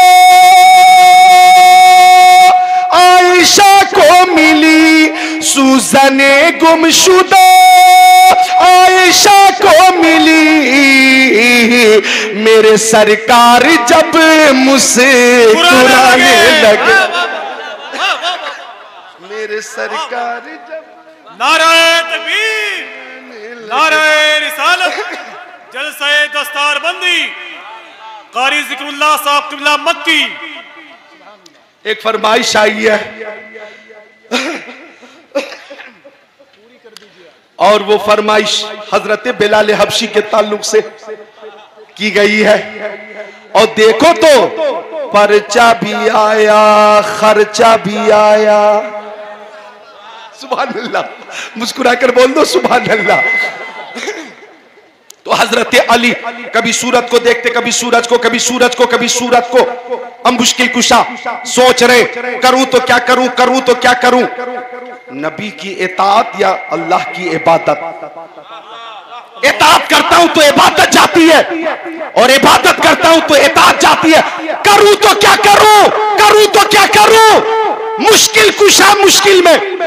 आयशा को मिली, सूजने गुमशुदा आयशा को मिली। मेरे सरकार जब मुस्कुराने लगे, मेरे सरकार जब नाराए तकबीर, नाराए रिसालत, जलसे दस्तारबंदी, कारी जिक्रुल्लाह साहब क़िबला मक्की। एक फरमाइश आई है और वो फरमाइश हजरत बिलाल हबशी के ताल्लुक से की गई है। और देखो तो पर्चा भी आया, खर्चा भी आया। सुभान अल्लाह, मुस्कुराकर बोल दो सुभान अल्लाह। तो हजरत अली कभी सूरत को देखते, कभी सूरज को, कभी सूरज को, कभी सूरत को। हम मुश्किल कुशा सोच रहे, करूं तो क्या करूं, करूं तो क्या करूं। नबी की इताअत या अल्लाह की इबादत? इताअत करता हूं तो इबादत जाती है, और इबादत करता हूं तो इताअत जाती है। करूं तो क्या करूं, करूं तो क्या करूं। मुश्किल कुशा मुश्किल में,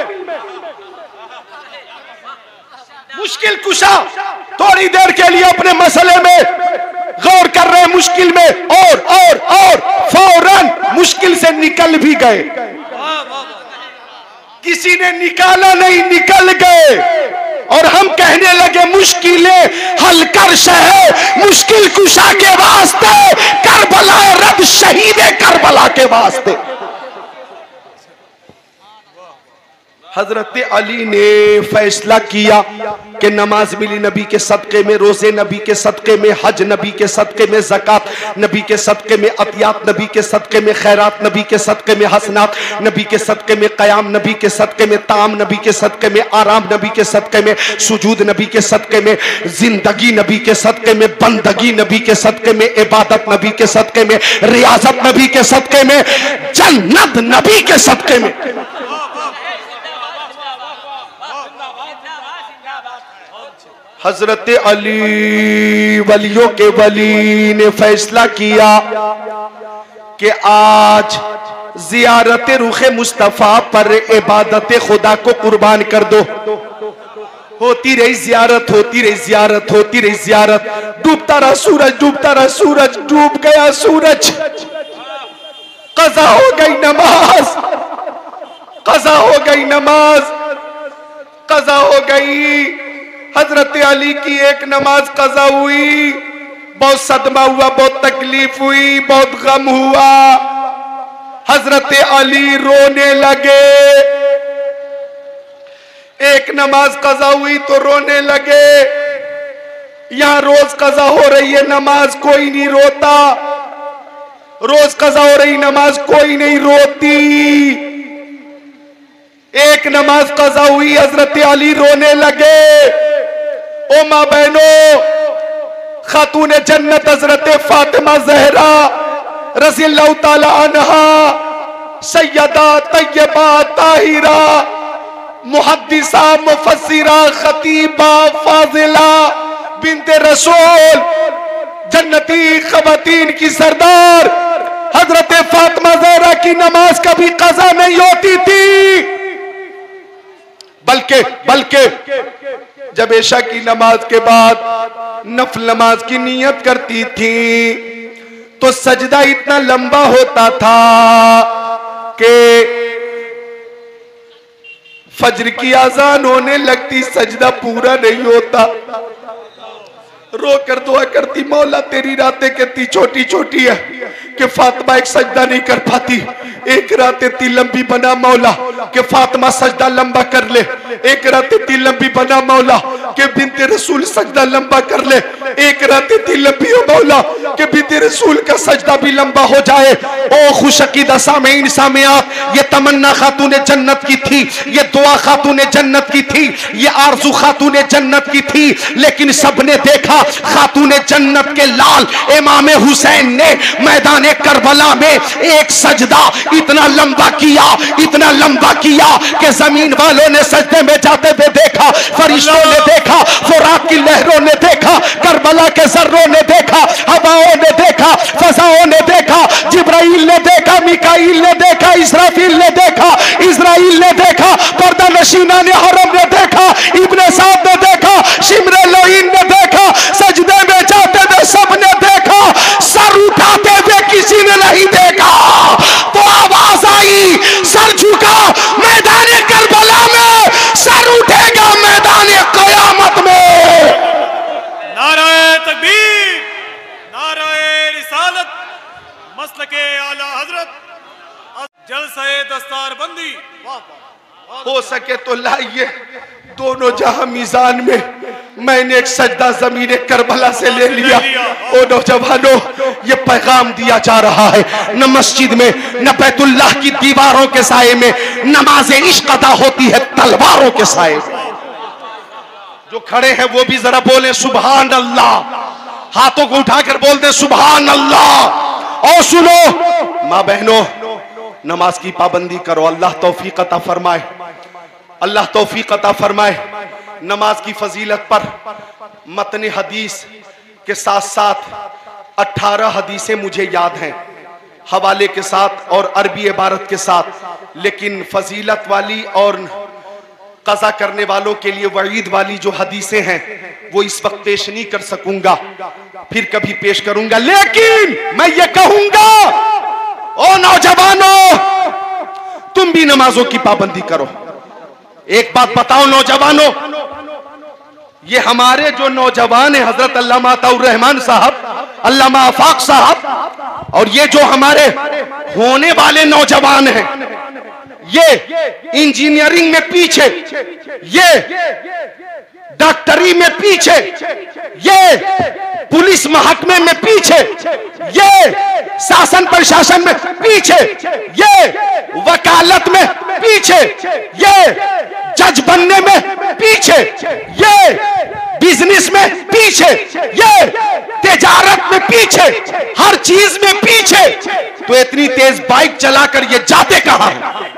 मुश्किल कुशा थोड़ी देर के लिए अपने मसले में गौर कर रहे हैं, मुश्किल में, और फौरन मुश्किल से निकल भी गए। किसी ने निकाला नहीं, निकल गए। और हम कहने लगे मुश्किलें हल कर शहे मुश्किल कुशा के वास्ते, करबला रब शहीद करबला के वास्ते। हजरत अली ने फैसला किया कि नमाज मिली नबी के सदके में, रोजे नबी के सदके में, हज नबी के सदके में, ज़कात नबी के सदके में, अतियात नबी के सदके में, खैरात नबी के सदके में, हसनात नबी के सदके में, क़याम नबी के सदके में, ताम नबी के सदके में, आराम नबी के सदके में, सुजूद नबी के सदके में, जिंदगी नबी के सदके में, बंदगी नबी के सदके में, इबादत नबी के सदके में, रियाजत नबी के सदके में, जन्नत नबी के सदके में। हजरत अली वलियों के वली ने फैसला किया कि आज जियारत रुखे मुस्तफा पर इबादत खुदा को कुर्बान कर दो। होती रही जियारत, होती रही जियारत, होती रही जियारत। डूबता रहा सूरज, डूबता रहा सूरज, डूब गया सूरज। कज़ा हो गई नमाज, कज़ा हो गई नमाज, कज़ा हो गई। हजरत अली की एक नमाज कज़ा हुई, बहुत सदमा हुआ, बहुत तकलीफ हुई, बहुत गम हुआ। हजरत अली रोने लगे। एक नमाज कज़ा हुई तो रोने लगे। यहां रोज कज़ा हो रही है नमाज, कोई नहीं रोता। रोज कज़ा हो रही नमाज, कोई नहीं रोती। एक नमाज कज़ा हुई, हजरत अली रोने लगे। ओ माँ बहनों, खातून जन्नत हजरत फातिमा ज़हरा रज़ियल्लाहु ताला अन्हा, सैयदा तैयबा ताहिरा, मुहद्दिसा मुफस्सिरा खतीबा फाजिला बिन्ते रसूल, जन्नती ख़वातीन की सरदार हजरत फातिमा ज़हरा की नमाज कभी कज़ा नहीं होती थी। बल्कि जब इशा की नमाज के बाद नफल नमाज की नियत करती थी तो सजदा इतना लंबा होता था कि फज्र की आजान होने लगती, सजदा पूरा नहीं होता। रो कर दुआ करती, मौला तेरी रातें कितनी छोटी छोटी है कि फातिमा एक सजदा नहीं कर पाती। एक रात इतनी लंबी बना मौला कि फातिमा सजदा लंबा कर ले। एक रात इतनी लंबी बना मौला कि बिन्ते रसूल सजदा लंबा कर ले। एक रात इतनी लंबी हो मौला कि बिन्ते रसूल का सजदा भी लंबा हो जाए। ओ खुशकीदा सामीन सामियात, ये तमन्ना खातून जन्नत की थी, ये दुआ खातून जन्नत की थी, ये आरज़ू खातून जन्नत की थी। लेकिन सबने देखा खातून जन्नत के लाल इमाम हुसैन ने मैदान करबला में एक सजदा इतना लंबा किया, इतना लंबा किया कि जमीन वालों ने सजदे में जाते हुए देखा, फरिश्तों ने देखा, फुरात की लहरों ने देखा, करबला के जर्रों ने देखा, हवाओं ने देखा, फजाओं ने देखा, जिब्राइल ने देखा, मिकाईल ने देखा, इसराफील ने देखा, इजराइल ने देखा, पर्दा नशीना ने हरम ने देखा, इब्ने साद ने देखा, शिमरे लोइन ने देखा, सजदे में जाते हुए सबने देखा, सर उठाते हुए किसी ने नहीं देखा। तो आवाज आई, सर झुका मैदान करबला में, सर उठेगा मैदान कयामत में। नाराए तकबीर, नाराए रिसालत, मसलके आला हजरत, जलसे दस्तारबंदी। हो सके तो लाइए दोनों जहां मीजान में। मैंने एक सजदा जमीन करबला से ले लिया। ओ नौजवानों, ये पैगाम दिया जा रहा है। न मस्जिद में न बैतुल्लाह की दीवारों के साए में नमाज इश्क अदा होती है, तलवारों के साए में। जो खड़े हैं वो भी जरा बोले सुभान अल्लाह, हाथों को उठाकर बोलते सुभान अल्लाह। और सुनो माँ बहनों, नमाज की पाबंदी करो, अल्लाह तौफीक अता फरमाए, अल्लाह तौफीक अता फरमाए। नमाज की फजीलत पर मतन हदीस के साथ साथ 18 हदीसें मुझे याद हैं, हवाले के साथ और अरबी इबारत के साथ, लेकिन फजीलत वाली और कज़ा करने वालों के लिए वईद वाली जो हदीसें हैं वो इस वक्त पेश नहीं कर सकूंगा, फिर कभी पेश करूंगा। लेकिन मैं ये कहूंगा, ओ नौजवानों, तुम भी नमाजों की पाबंदी करो। एक बात बताओ नौजवानों, ये हमारे जो नौजवान हैं, हजरत अल्लामा अताउर रहमान साहब, अल्लामा आफाक साहब, और ये जो हमारे होने वाले नौजवान हैं, ये इंजीनियरिंग में पीछे, ये डॉक्टरी में पीछे, ये पुलिस महकमे में पीछे, ये शासन प्रशासन में पीछे, ये वकालत में पीछे, ये जज बनने में पीछे, ये बिजनेस में पीछे, ये तिजारत में पीछे, हर चीज में पीछे। तो इतनी तेज बाइक चलाकर ये जाते कहां हैं?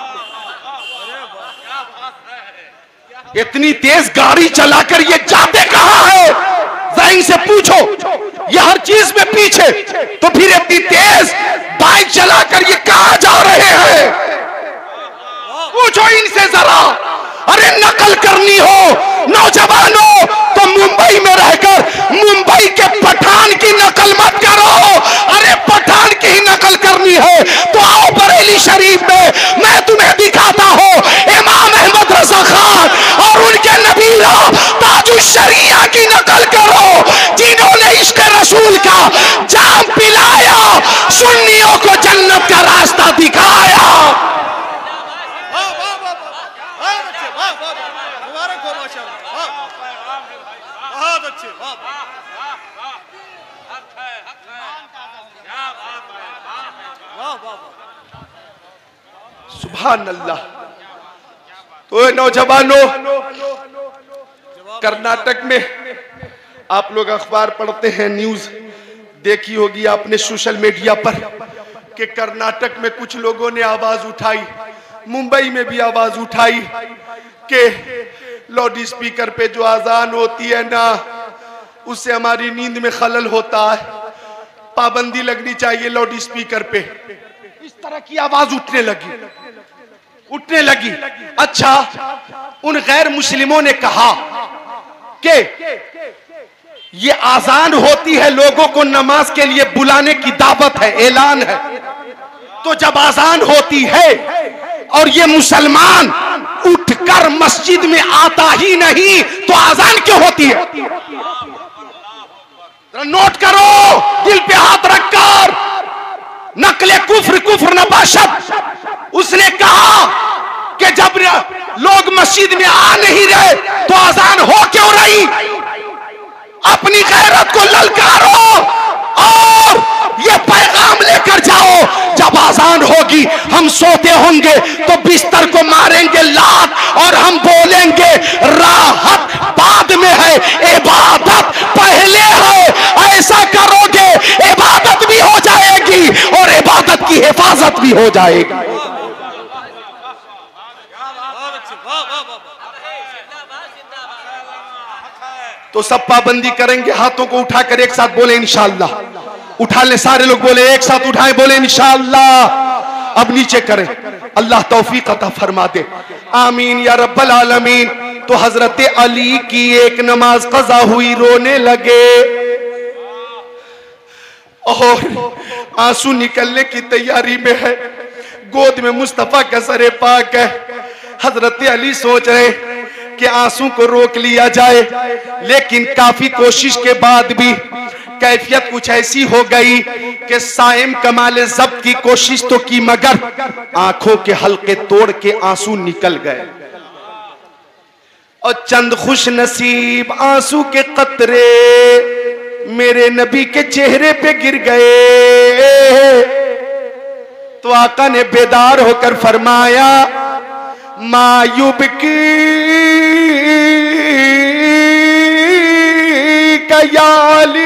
इतनी तेज गाड़ी चलाकर ये जाते कहां है? ज़ाहिर से पूछो, ये हर चीज में पीछे, तो फिर इतनी तेज बाइक चलाकर ये कहां जा रहे हैं? पूछो इनसे जरा। अरे नकल करनी हो नौजवानों तो मुंबई में रहकर मुंबई के पठान की नकल मत करो। अरे पठान की ही नकल करनी है तो आओ बरेली शरीफ में, मैं तुम्हें दिखाता हूं इमाम अहमद रजा खान और उनके नबीला ताजुश शरिया की नकल करो, जिन्होंने इश्क रसूल का जाम पिलाया, सुन्नियों को जन्नत का रास्ता दिखाया। सुभान अल्लाह। तो नौजवानों, कर्नाटक में आप लोग अखबार पढ़ते हैं, न्यूज देखी होगी आपने सोशल मीडिया पर कि कर्नाटक में कुछ लोगों ने आवाज उठाई, मुंबई में भी आवाज उठाई कि लाउड स्पीकर पे जो आजान होती है ना, उससे हमारी नींद में खलल होता है, पाबंदी लगनी चाहिए लाउड स्पीकर पे। इस तरह की आवाज उठने लगी। अच्छा, उन गैर मुस्लिमों ने कहा कि ये आजान होती है, लोगों को नमाज के लिए बुलाने की दावत है, ऐलान है। तो जब आजान होती है और ये मुसलमान उठकर मस्जिद में आता ही नहीं तो आजान क्यों होती है? नोट करो, दिल पे हाथ रखकर। नकले कुफ्र नबाशत, उसने कहा कि जब लोग मस्जिद में आ नहीं रहे तो आजान हो क्यों रही? अपनी गैरत को ललकारो और ये पैगाम लेकर जाओ, जब आजान होगी हम सोते होंगे तो बिस्तर को मारेंगे लात और हम बोलेंगे राहत बाद में है, इबादत पहले है। ऐसा करोगे इबादत भी हो जाएगी और इबादत की हिफाजत भी हो जाएगी। तो सब पाबंदी करेंगे। हाथों को उठाकर एक साथ बोले इंशाअल्लाह। उठा ले सारे लोग, बोले एक साथ उठाएं, बोले इंशाअल्लाह। अब नीचे करें, अल्लाह तौफीक अता फरमा दे, आमीन या रब्बल आलमीन। तो हजरत अली की एक नमाज कज़ा हुई, रोने लगे और आंसू निकलने की तैयारी में है, गोद में मुस्तफा का सरे पाक है। हजरत अली सोच रहे कि आंसू को रोक लिया जाए, लेकिन काफी कोशिश के बाद भी कैफियत कुछ ऐसी हो गई कि साइम कमाले ज़ब्त की कोशिश तो की मगर आंखों के हल्के तोड़ के आंसू निकल गए और चंद खुश नसीब आंसू के कतरे मेरे नबी के चेहरे पे गिर गए तो आका ने बेदार होकर फरमाया, मायूब की कयाली,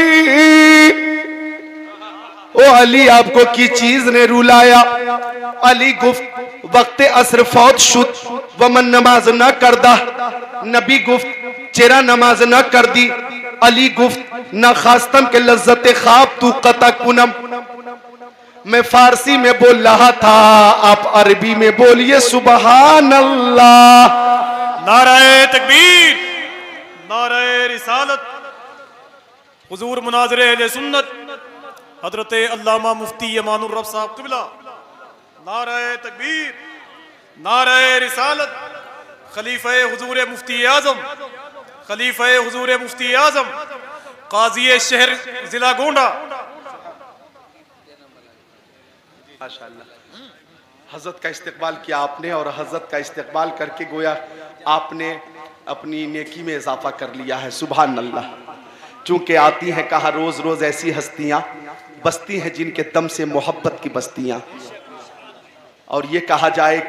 ओ अली आपको की चीज ने रुलाया। अली गुफ्त वक्त असर फौत शुद वमन नमाज न करदा, नबी गुफ्त चेरा नमाज न कर दी। अली गुफ्त न खास्तम के लज्जत ख्वाब तू कता कुनम। मैं फारसी में बोल रहा था, आप अरबी में बोलिए सुबहान अल्लाह। नाराए तकबीर, नाराए रिसालत। हुजूर मुनाज़िर अहले सुन्नत हजरत अल्लामा मुफ्ती अमानुर रब साहब क़िबला, नाराए तकबीर, नाराए रिसालत। खलीफा हुजूर मुफ्ती आज़म, खलीफा हुजूर मुफ्ती आज़म काज़ी शहर जिला गोंडा। माशाअल्लाह हजरत का इस्तेक़बाल किया आपने और हजरत का इस्तेक़बाल करके गोया आपने अपनी नेकी में इजाफा कर लिया है। सुभान अल्लाह। चूंकि आती हैं कहा रोज रोज ऐसी हस्तियां बसती हैं जिनके दम से मोहब्बत की बस्तियां, और ये कहा जाए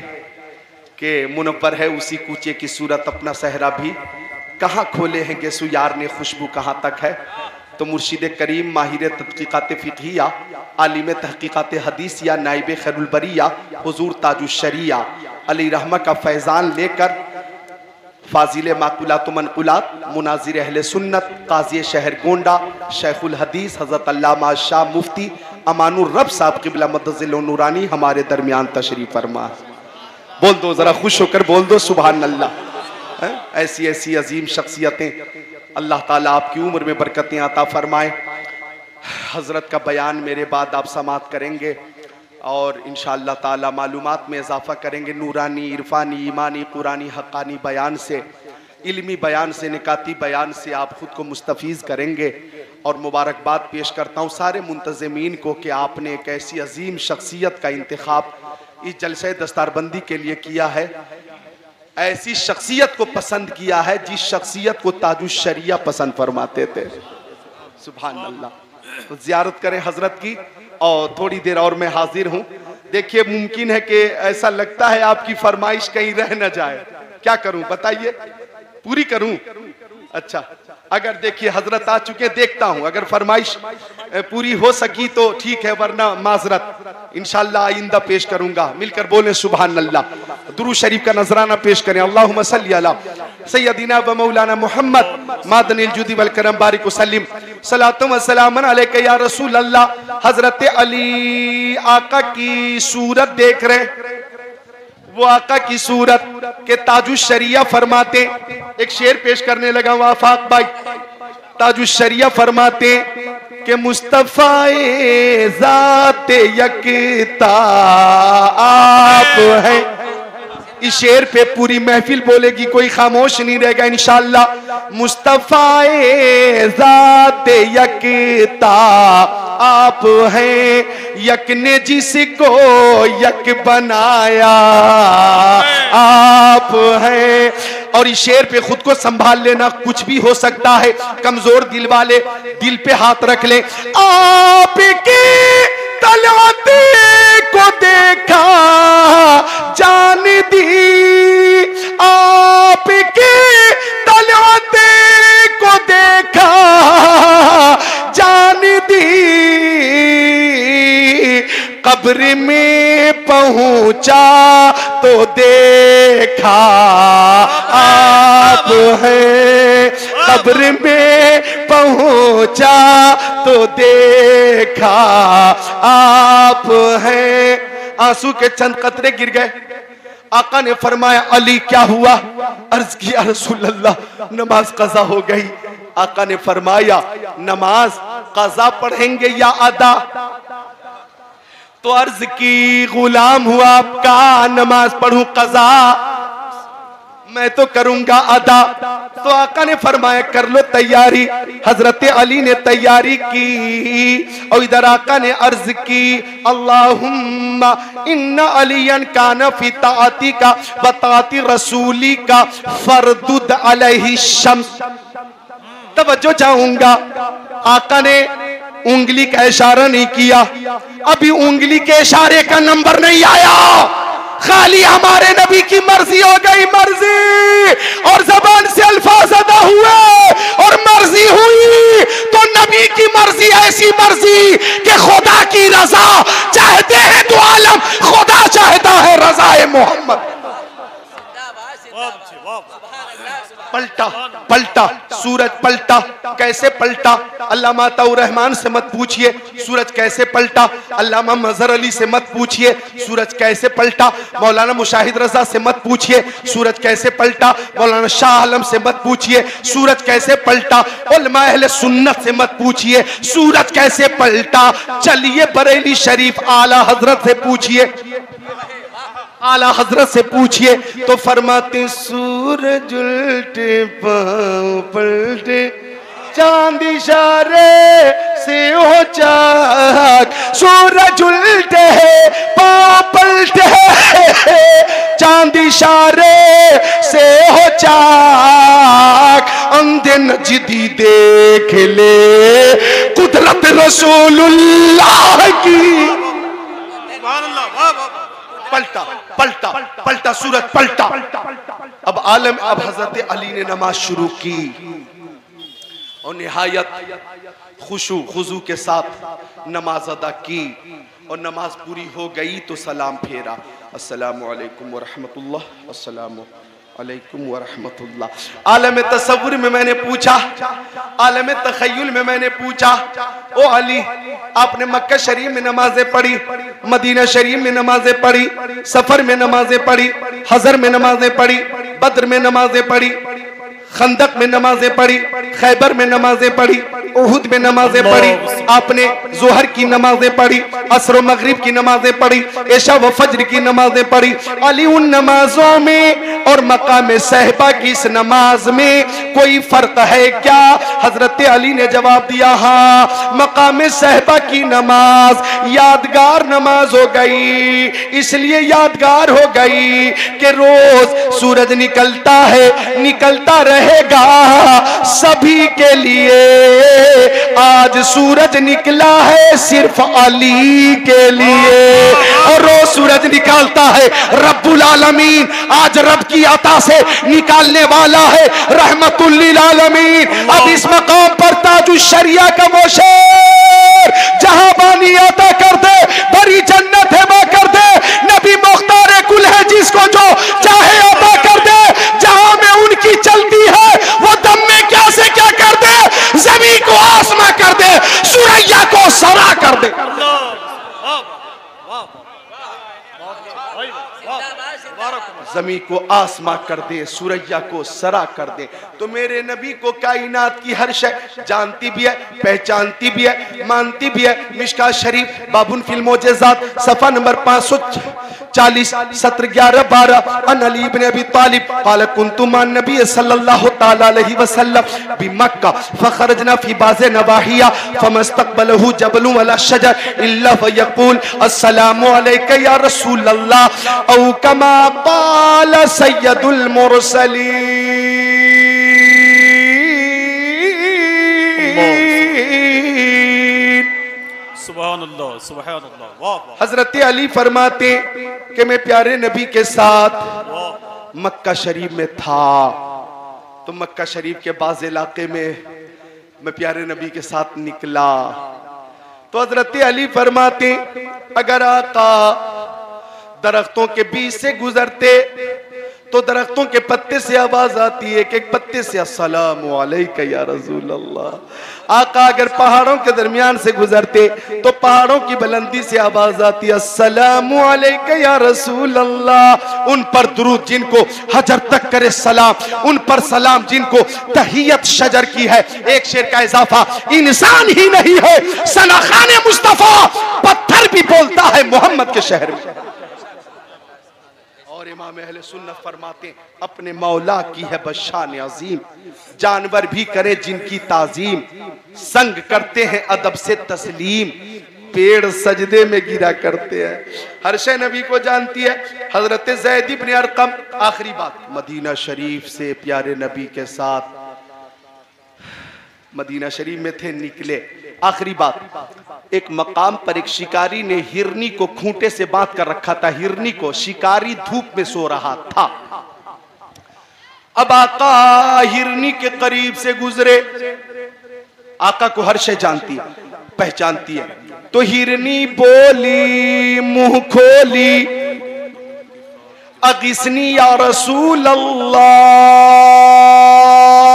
कि मुनव्वर है उसी कूचे की सूरत, अपना सहरा भी कहाँ खोले हैं गेसु यार ने खुशबू कहाँ तक है। तो मुर्शिद करीम माहिर तहक़ीक़ात फ़िक़हिया, आलिम तहक़ीक़ात हदीस या नाइब खैरुल बरिया हुज़ूर ताजुश शरिया अली रहमा का फैज़ान लेकर फाजिल माकुलात मनकुलात मुनाज़िर अहले सुन्नत काज़ी शहर गोंडा शेखुल हदीस हज़रत अल्लामा शाह मुफ्ती अमानुर रब साहब क़िबला मद्दज़िल नूरानी हमारे दरमियान तशरीफ़ फरमा। बोल दो ज़रा खुश होकर बोल दो सुभान अल्लाह। ऐसी ऐसी अजीम शख्सियतें अल्लाह ताला आपकी उम्र में बरकतें अता फरमाए। हज़रत का बयान मेरे बाद आप समात करेंगे और इंशाअल्लाह ताला मालूमात में इजाफा करेंगे। नूरानी, इरफानी, ईमानी, कुरानी, हक़ानी बयान से, इल्मी बयान से, निकाती बयान से आप ख़ुद को मुस्तफ़ीज़ करेंगे। और मुबारकबाद पेश करता हूँ सारे मुंतज़मीन को कि आपने एक ऐसी अजीम शख्सियत का इंतखाब इस जलसे दस्तारबंदी के लिए किया है। ऐसी शख्सियत को पसंद किया है जिस शख्सियत को ताजुश शरिया पसंद फरमाते थे। सुभान अल्लाह। तो ज़ियारत करें हजरत की और थोड़ी देर और मैं हाजिर हूँ। देखिए मुमकिन है कि ऐसा लगता है आपकी फरमाइश कहीं रह न जाए, क्या करूं बताइए, पूरी करूं? अच्छा, अगर देखिए हजरत आ चुके, देखता हूं अगर फरमाइश पूरी हो सकी तो ठीक है, वरना माजरत इंशाअल्लाह आइंदा पेश करूंगा। मिलकर बोले सुभान अल्लाह। दुरूद शरीफ का नजराना पेश करें। अल्लाहुम्मा सल्ली अला सय्यदिना व मौलाना मुहम्मद मादनिल जुदी वल करम बारिक वसल्लिम सलातु व सलामन अलैका या रसूल अल्लाह। हजरत अली आका की सूरत देख रहे, वो आका की सूरत के ताजुश शरिया फरमाते। एक शेर पेश करने लगा वाफाक भाई। ताजुश शरिया फरमाते कि मुस्तफ़ाए ज़ाते यकता आप है। इस शेर पे पूरी महफिल बोलेगी, कोई खामोश नहीं रहेगा इंशाअल्लाह। मुस्तफ़ाए ज़ाते यकता आप हैं, यक ने जिसको यक बनाया आप हैं। और इस शेर पे खुद को संभाल लेना, कुछ भी हो सकता है। कमजोर दिल वाले दिल पे हाथ रख ले। आपकी तलवाते को देखा जान दी, आपकी तलवाते को देखा जान दी, कब्र में पहुंचा तो देखा आप हैं, कब्र में पहुंचा तो देखा आप हैं। आंसू के चंद कतरे गिर गए। आका ने फरमाया अली क्या हुआ? अर्ज किया रसूल अल्लाह नमाज कज़ा हो गई। आका ने फरमाया नमाज कज़ा पढ़ेंगे या अदा? तो अर्ज की गुलाम हुआ आपका, नमाज पढ़ूं कज़ा? मैं तो करूंगा अदा। तो आका ने फरमाया कर लो तैयारी। हजरत अली ने तैयारी की और इधर आका ने अर्ज की अल्लाहुम्मा इन्ना अलियन काना फी ताअती का व ताअती रसूली का फरदुद अलैहि शम्स। तवज्जो चाहूंगा, आका ने उंगली का इशारा नहीं किया, अभी उंगली के इशारे का नंबर नहीं आया, खाली हमारे नबी की मर्जी हो गई, मर्जी, और जबान से अल्फाज अदा हुए और मर्जी हुई। तो नबी की मर्जी ऐसी मर्जी कि खुदा की रजा चाहते हैं तो आलम खुदा चाहता है रजाए मोहम्मद। पलटा पलटा सूरज पलटा, कैसे पलटा? अल्लामा अताउर रहमान से मत पूछिए सूरज कैसे पलटा, अल्लामा मजहर अली से मत पूछिए सूरज कैसे पलटा, मौलाना मुशाहिद रजा से मत पूछिए सूरज कैसे पलटा, मौलाना शाह आलम से मत पूछिए सूरज कैसे पलटा, उलमा अहले सुन्नत से मत पूछिए सूरज कैसे पलटा। चलिए बरेली शरीफ आला हजरत से पूछिए, आला हजरत से पूछिए तो फरमाते सूरज उल्टे पांव पलटे, चांद इशारे से हो चाक, सूरज उल्टे पांव पलटे, चांद इशारे से हो चाक, अंधे नजदी देख ले कुदरत रसूलुल्लाह की। पलटा पलटा पलटा सूरज पलटा। अब आलम, अब हजरत अली ने नमाज शुरू की और निहायत खुशू खुजू के साथ नमाज अदा की और नमाज पूरी हो गई तो सलाम फेरा, अस्सलामु अलैकुम व रहमतुल्लाह, अस्सलामु अलैकुम व रहमतुल्लाह। आलम तसव्वुर में मैंने पूछा, आलम तखय्युल में मैंने पूछा, ओ अली आपने मक्का शरीफ में नमाजें पढ़ी, मदीना शरीफ में नमाजें पढ़ी, सफर में नमाजें पढ़ी, हजर में नमाजें पढ़ी, बद्र में नमाजें पढ़ी, खंदक में नमाजें पढ़ी, खैबर में नमाजें पढ़ी, उहुद में नमाजें पढ़ी, आपने जोहर की नमाजें पढ़ी, असर मगरिब की नमाजें पढ़ी, इशा व फज्र की नमाजें पढ़ी। अली उन नमाजों में और मकाम सहबा की इस नमाज में कोई फर्क है क्या? हजरत अली ने जवाब दिया, हाँ, मकाम सहबा की नमाज यादगार नमाज हो गई, इसलिए यादगार हो गई कि रोज सूरज निकलता है, निकलता रहेगा सभी के लिए। आज सूरज निकला है सिर्फ अली के लिए, और रोज सूरज निकालता है रब्बुल आलमीन, आज रब की अता से निकालने वाला है रहमतुल लिल आलमीन। अब इस मकाम पर ताजुश शरिया का वो शेर, जहां बानी अता कर दे बड़ी जन्नत है मां कर दे, नबी मुख्तार कुल है जिसको जो चाहे अता कर दे, जहां में उनकी चलती है वो दम में क्या से क्या कर दे, जमीन को आसमां कर दे, सुरैया को सरा कर दे। जमी को आसमां कर दे, सुरैया को सरा कर दे। तो मेरे नबी को कायनात की हर शय जानती भी है, पहचानती भी है, मानती भी है। मिशका शरीफ बाबुन फिल मोजेज़ात सफा नंबर 540 सत्र 11-12 अन अली इब्न अबी तालिब क़ाल कुन्तु मान नबी सल्लल्लाहु तआला अलैहि वसल्लम बिमक्का फखरजना फी बाज़ नवाहिया फमस्तक़बलहु जबलुन वला शजर इल्ला फयक़ूल अस्सलामु अलैका या रसूल अल्लाह औ कमा क़ाल सय्यदुल मुरसलीन। सुभानअल्लाह सुभानअल्लाह। वाह। हजरत अली फरमाते कि मैं प्यारे नबी के साथ मक्का शरीफ में था, तो मक्का शरीफ के बाज़ इलाके में मैं प्यारे नबी के साथ निकला, तो हजरत अली फरमाते अगर आका दरख्तों के बीच से गुजरते तो दरख्तों के पत्ते से आवाज आती है कि एक पत्ते से अस्सलामु अलैका या रसूल अल्लाह। आका अगर पहाड़ों के दरमियान से गुजरते तो पहाड़ों की बुलंदी से आवाज आती है अस्सलामु अलैका या रसूल अल्लाह। उन पर दुरूद जिनको हजर तक करे सलाम, उन पर सलाम जिनको तहियत शजर की है। एक शेर का इजाफा, इंसान ही नहीं है सनाखाने मुस्तफा, पत्थर भी बोलता है मोहम्मद के शहर में। और इमाम अहले सुन्नत फरमाते अपने मौला की है बशान अजीम, जानवर भी करे जिनकी ताजीम, संग करते हैं अदब से तस्लीम, पेड़ सजदे में गिरा करते हैं। हर शय नबी को जानती है। हजरत ज़ैद इब्न अरकम, आखिरी बात, मदीना शरीफ से प्यारे नबी के साथ मदीना शरीफ में थे, निकले। आखिरी बात, एक मकाम पर एक शिकारी ने हिरनी को खूंटे से बांध कर रखा था। हिरनी को शिकारी धूप में सो रहा था। अब आका हिरनी के करीब से गुजरे। आका को हर शय जानती है, पहचानती है। तो हिरनी बोली मुंह खोली, अगिस्नी या रसूल अल्लाह।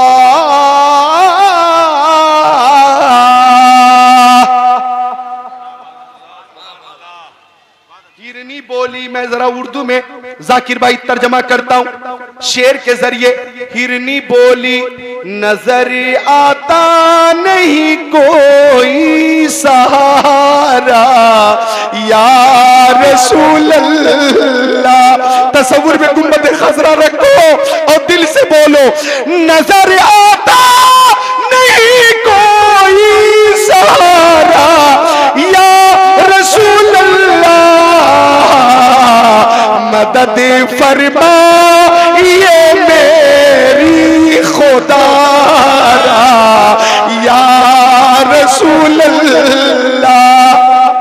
हिरनी बोली, मैं जरा उर्दू में जाकिर भाई तर्जमा करता हूं शेर के जरिए। हिरनी बोली, नजर आता नहीं कोई सहारा या रसूल अल्लाह। तसव्वुर में गुंबद खजरा रखो और दिल से बोलो, नजर आता नहीं कोई सहारा या रसूल अल्लाह, मदद फरमा ये मेरी खुदारा या रसूल अल्लाह।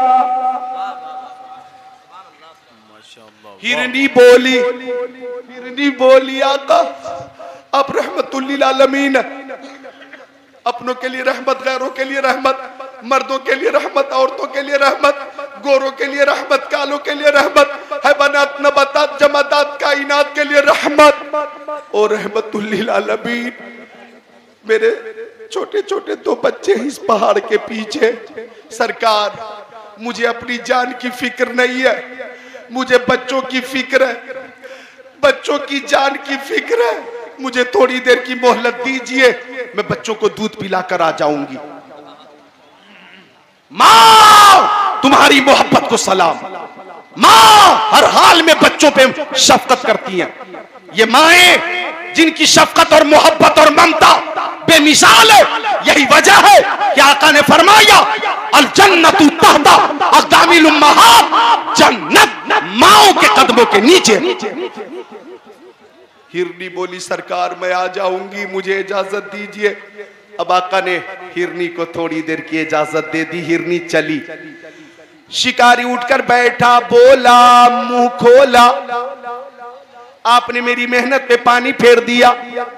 हिरनी बोली, हिरनी बोली, आका आप रहमतुल्लिल आलमीन, अपनों के लिए रहमत, गैरों के लिए रहमत, मर्दों के लिए रहमत, औरतों के लिए रहमत, गोरों के लिए रहमत, कालों के लिए रहमत, हैवानात, नबातात, जमादात, कायनात के लिए रहमत और रहमतुल्लिल आलमीन। मेरे छोटे छोटे दो बच्चे इस पहाड़ के पीछे। सरकार, मुझे अपनी जान की फिक्र नहीं है, मुझे बच्चों की फिक्र है, बच्चों की जान की फिक्र है। मुझे थोड़ी देर की मोहलत दीजिए, मैं बच्चों को दूध पिलाकर आ जाऊंगी। माँ, तुम्हारी मोहब्बत को सलाम। माँ हर हाल में बच्चों पे शफकत करती हैं। ये माएं जिनकी शफकत और मोहब्बत और ममता बेमिसाल है। यही वजह है कि आका ने फरमाया, अल जन्नतु तहता अक़दामिल उम्महात, जन्नत माओं के कदमों के नीचे। हिरनी बोली, सरकार मैं आ जाऊंगी, मुझे इजाजत दीजिए। अब आका ने हिरनी को थोड़ी देर की इजाजत दे दी। हिरनी चली। शिकारी उठकर बैठा, बोला, मुंह खोला, आपने मेरी मेहनत पे पानी फेर दिया।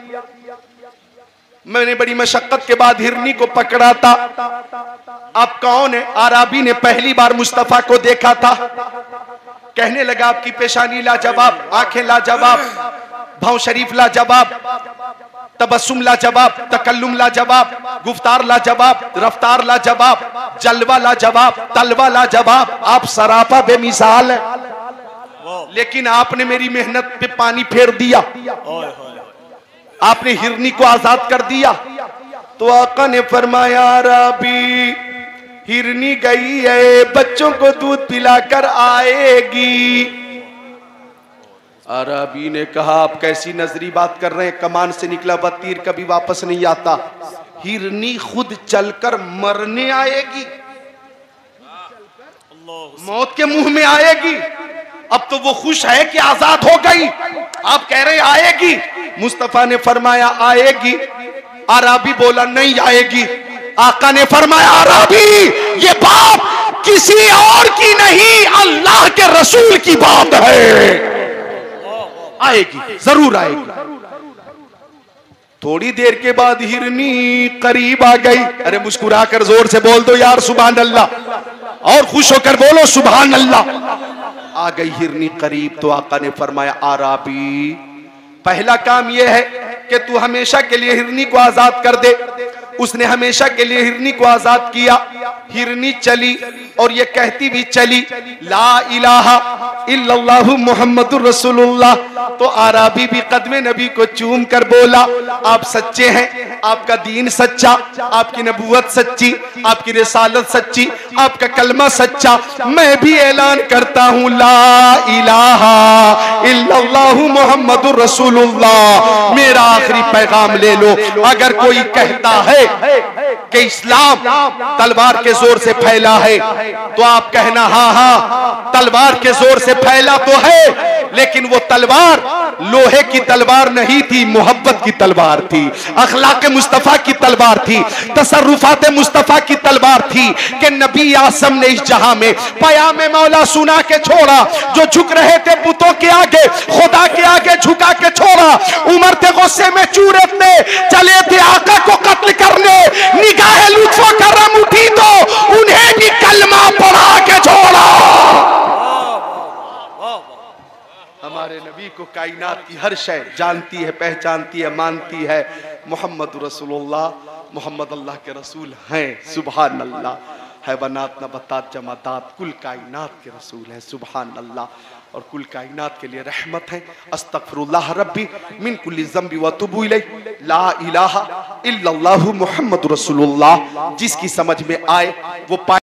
मैंने बड़ी मशक्कत के बाद हिरनी को पकड़ा था। आप कौन है? आराबी ने पहली बार मुस्तफा को देखा था। कहने लगा, आपकी पेशानी लाजवाब, आंखें लाजवाब, भाव शरीफ लाजवाब, तबस्सुम लाजवाब, तकल्लुम लाजवाब, गुफ्तार लाजवाब, रफ्तार लाजवाब, जलवा लाजवाब, तलवा लाजवाब। आप सरापा बेमिसाल है, लेकिन आपने मेरी मेहनत पे पानी फेर दिया। आपने हिरनी को आजाद कर दिया। तो आका ने फरमाया, अराबी हिरनी गई है, बच्चों को दूध पिलाकर आएगी। अराबी ने कहा, आप कैसी नजरी बात कर रहे हैं? कमान से निकला हुआ तीर कभी वापस नहीं आता। हिरनी खुद चलकर मरने आएगी, मौत के मुंह में आएगी। अब तो वो खुश है कि आजाद हो गई, आप कह रहे आएगी। मुस्तफा ने फरमाया आएगी। अराबी बोला नहीं आएगी। आका ने फरमाया, अराबी ये बात किसी और की नहीं, अल्लाह के रसूल की बात है। आएगी, जरूर आएगी। थोड़ी देर के बाद हिरनी करीब आ गई। अरे मुस्कुराकर जोर से बोल दो यार सुभान अल्लाह, और खुश होकर बोलो सुभान अल्लाह। आ गई हिरनी करीब। तो आका ने फरमाया, आराबी पहला काम यह है कि तू हमेशा के लिए हिरनी को आजाद कर दे। उसने हमेशा के लिए हिरनी को आजाद किया। हिरनी चली और ये कहती भी चली, ला इलाहा इल्लल्लाहु मुहम्मदुर रसूलुल्लाह। तो आराबी भी कदमे नबी को चूम कर बोला, आप सच्चे हैं, आपका दीन सच्चा, आपकी नबूवत सच्ची, आपकी रिसालत सच्ची, आपका कलमा सच्चा। मैं भी ऐलान करता हूँ, ला इलाहा इल्लल्लाहु मुहम्मदुर रसूलुल्लाह। मेरा आखिरी पैगाम ले लो। अगर कोई कहता है कि इस्लाम तलवार के जोर से फैला है, तो आप कहना हाँ हाँ तलवार के जोर से फैला तो है, लेकिन वो तलवार लोहे की तलवार नहीं थी, मोहब्बत की तलवार थी, अखलाक मुस्तफा की तलवार थी, तसर्रुफात मुस्तफा की तलवार थी कि नबी आसम ने इस जहां में पयामे मौला सुना के छोड़ा। जो झुक रहे थे बुतों के आगे, खुदा के आगे झुका के छोड़ा। उमर थे गुस्से में चूरतने चले थे आका को कत्ल करने, निगाह लुत्फो करम उठी तो उन्हें भी कलमा पढ़ा के छोड़ा। हमारे नबी को कायनात की हर शय जानती है, पहचानती है, मानती है। मोहम्मद रसूलुल्लाह, मोहम्मद अल्लाह के रसूल हैं। सुभान अल्लाह। हैवानात, नबातात, जमादात, कुल कायनात के रसूल हैं। सुभान अल्लाह। और कुल कायनात के लिए रहमत है। अस्तगफिरुल्लाह रब्बी मिन कुल्ली ज़ंबी व तुबू इलैहि, ला इलाहा इल्लल्लाहु मुहम्मदुर रसूलुल्लाह। जिसकी समझ में आए वो पाए।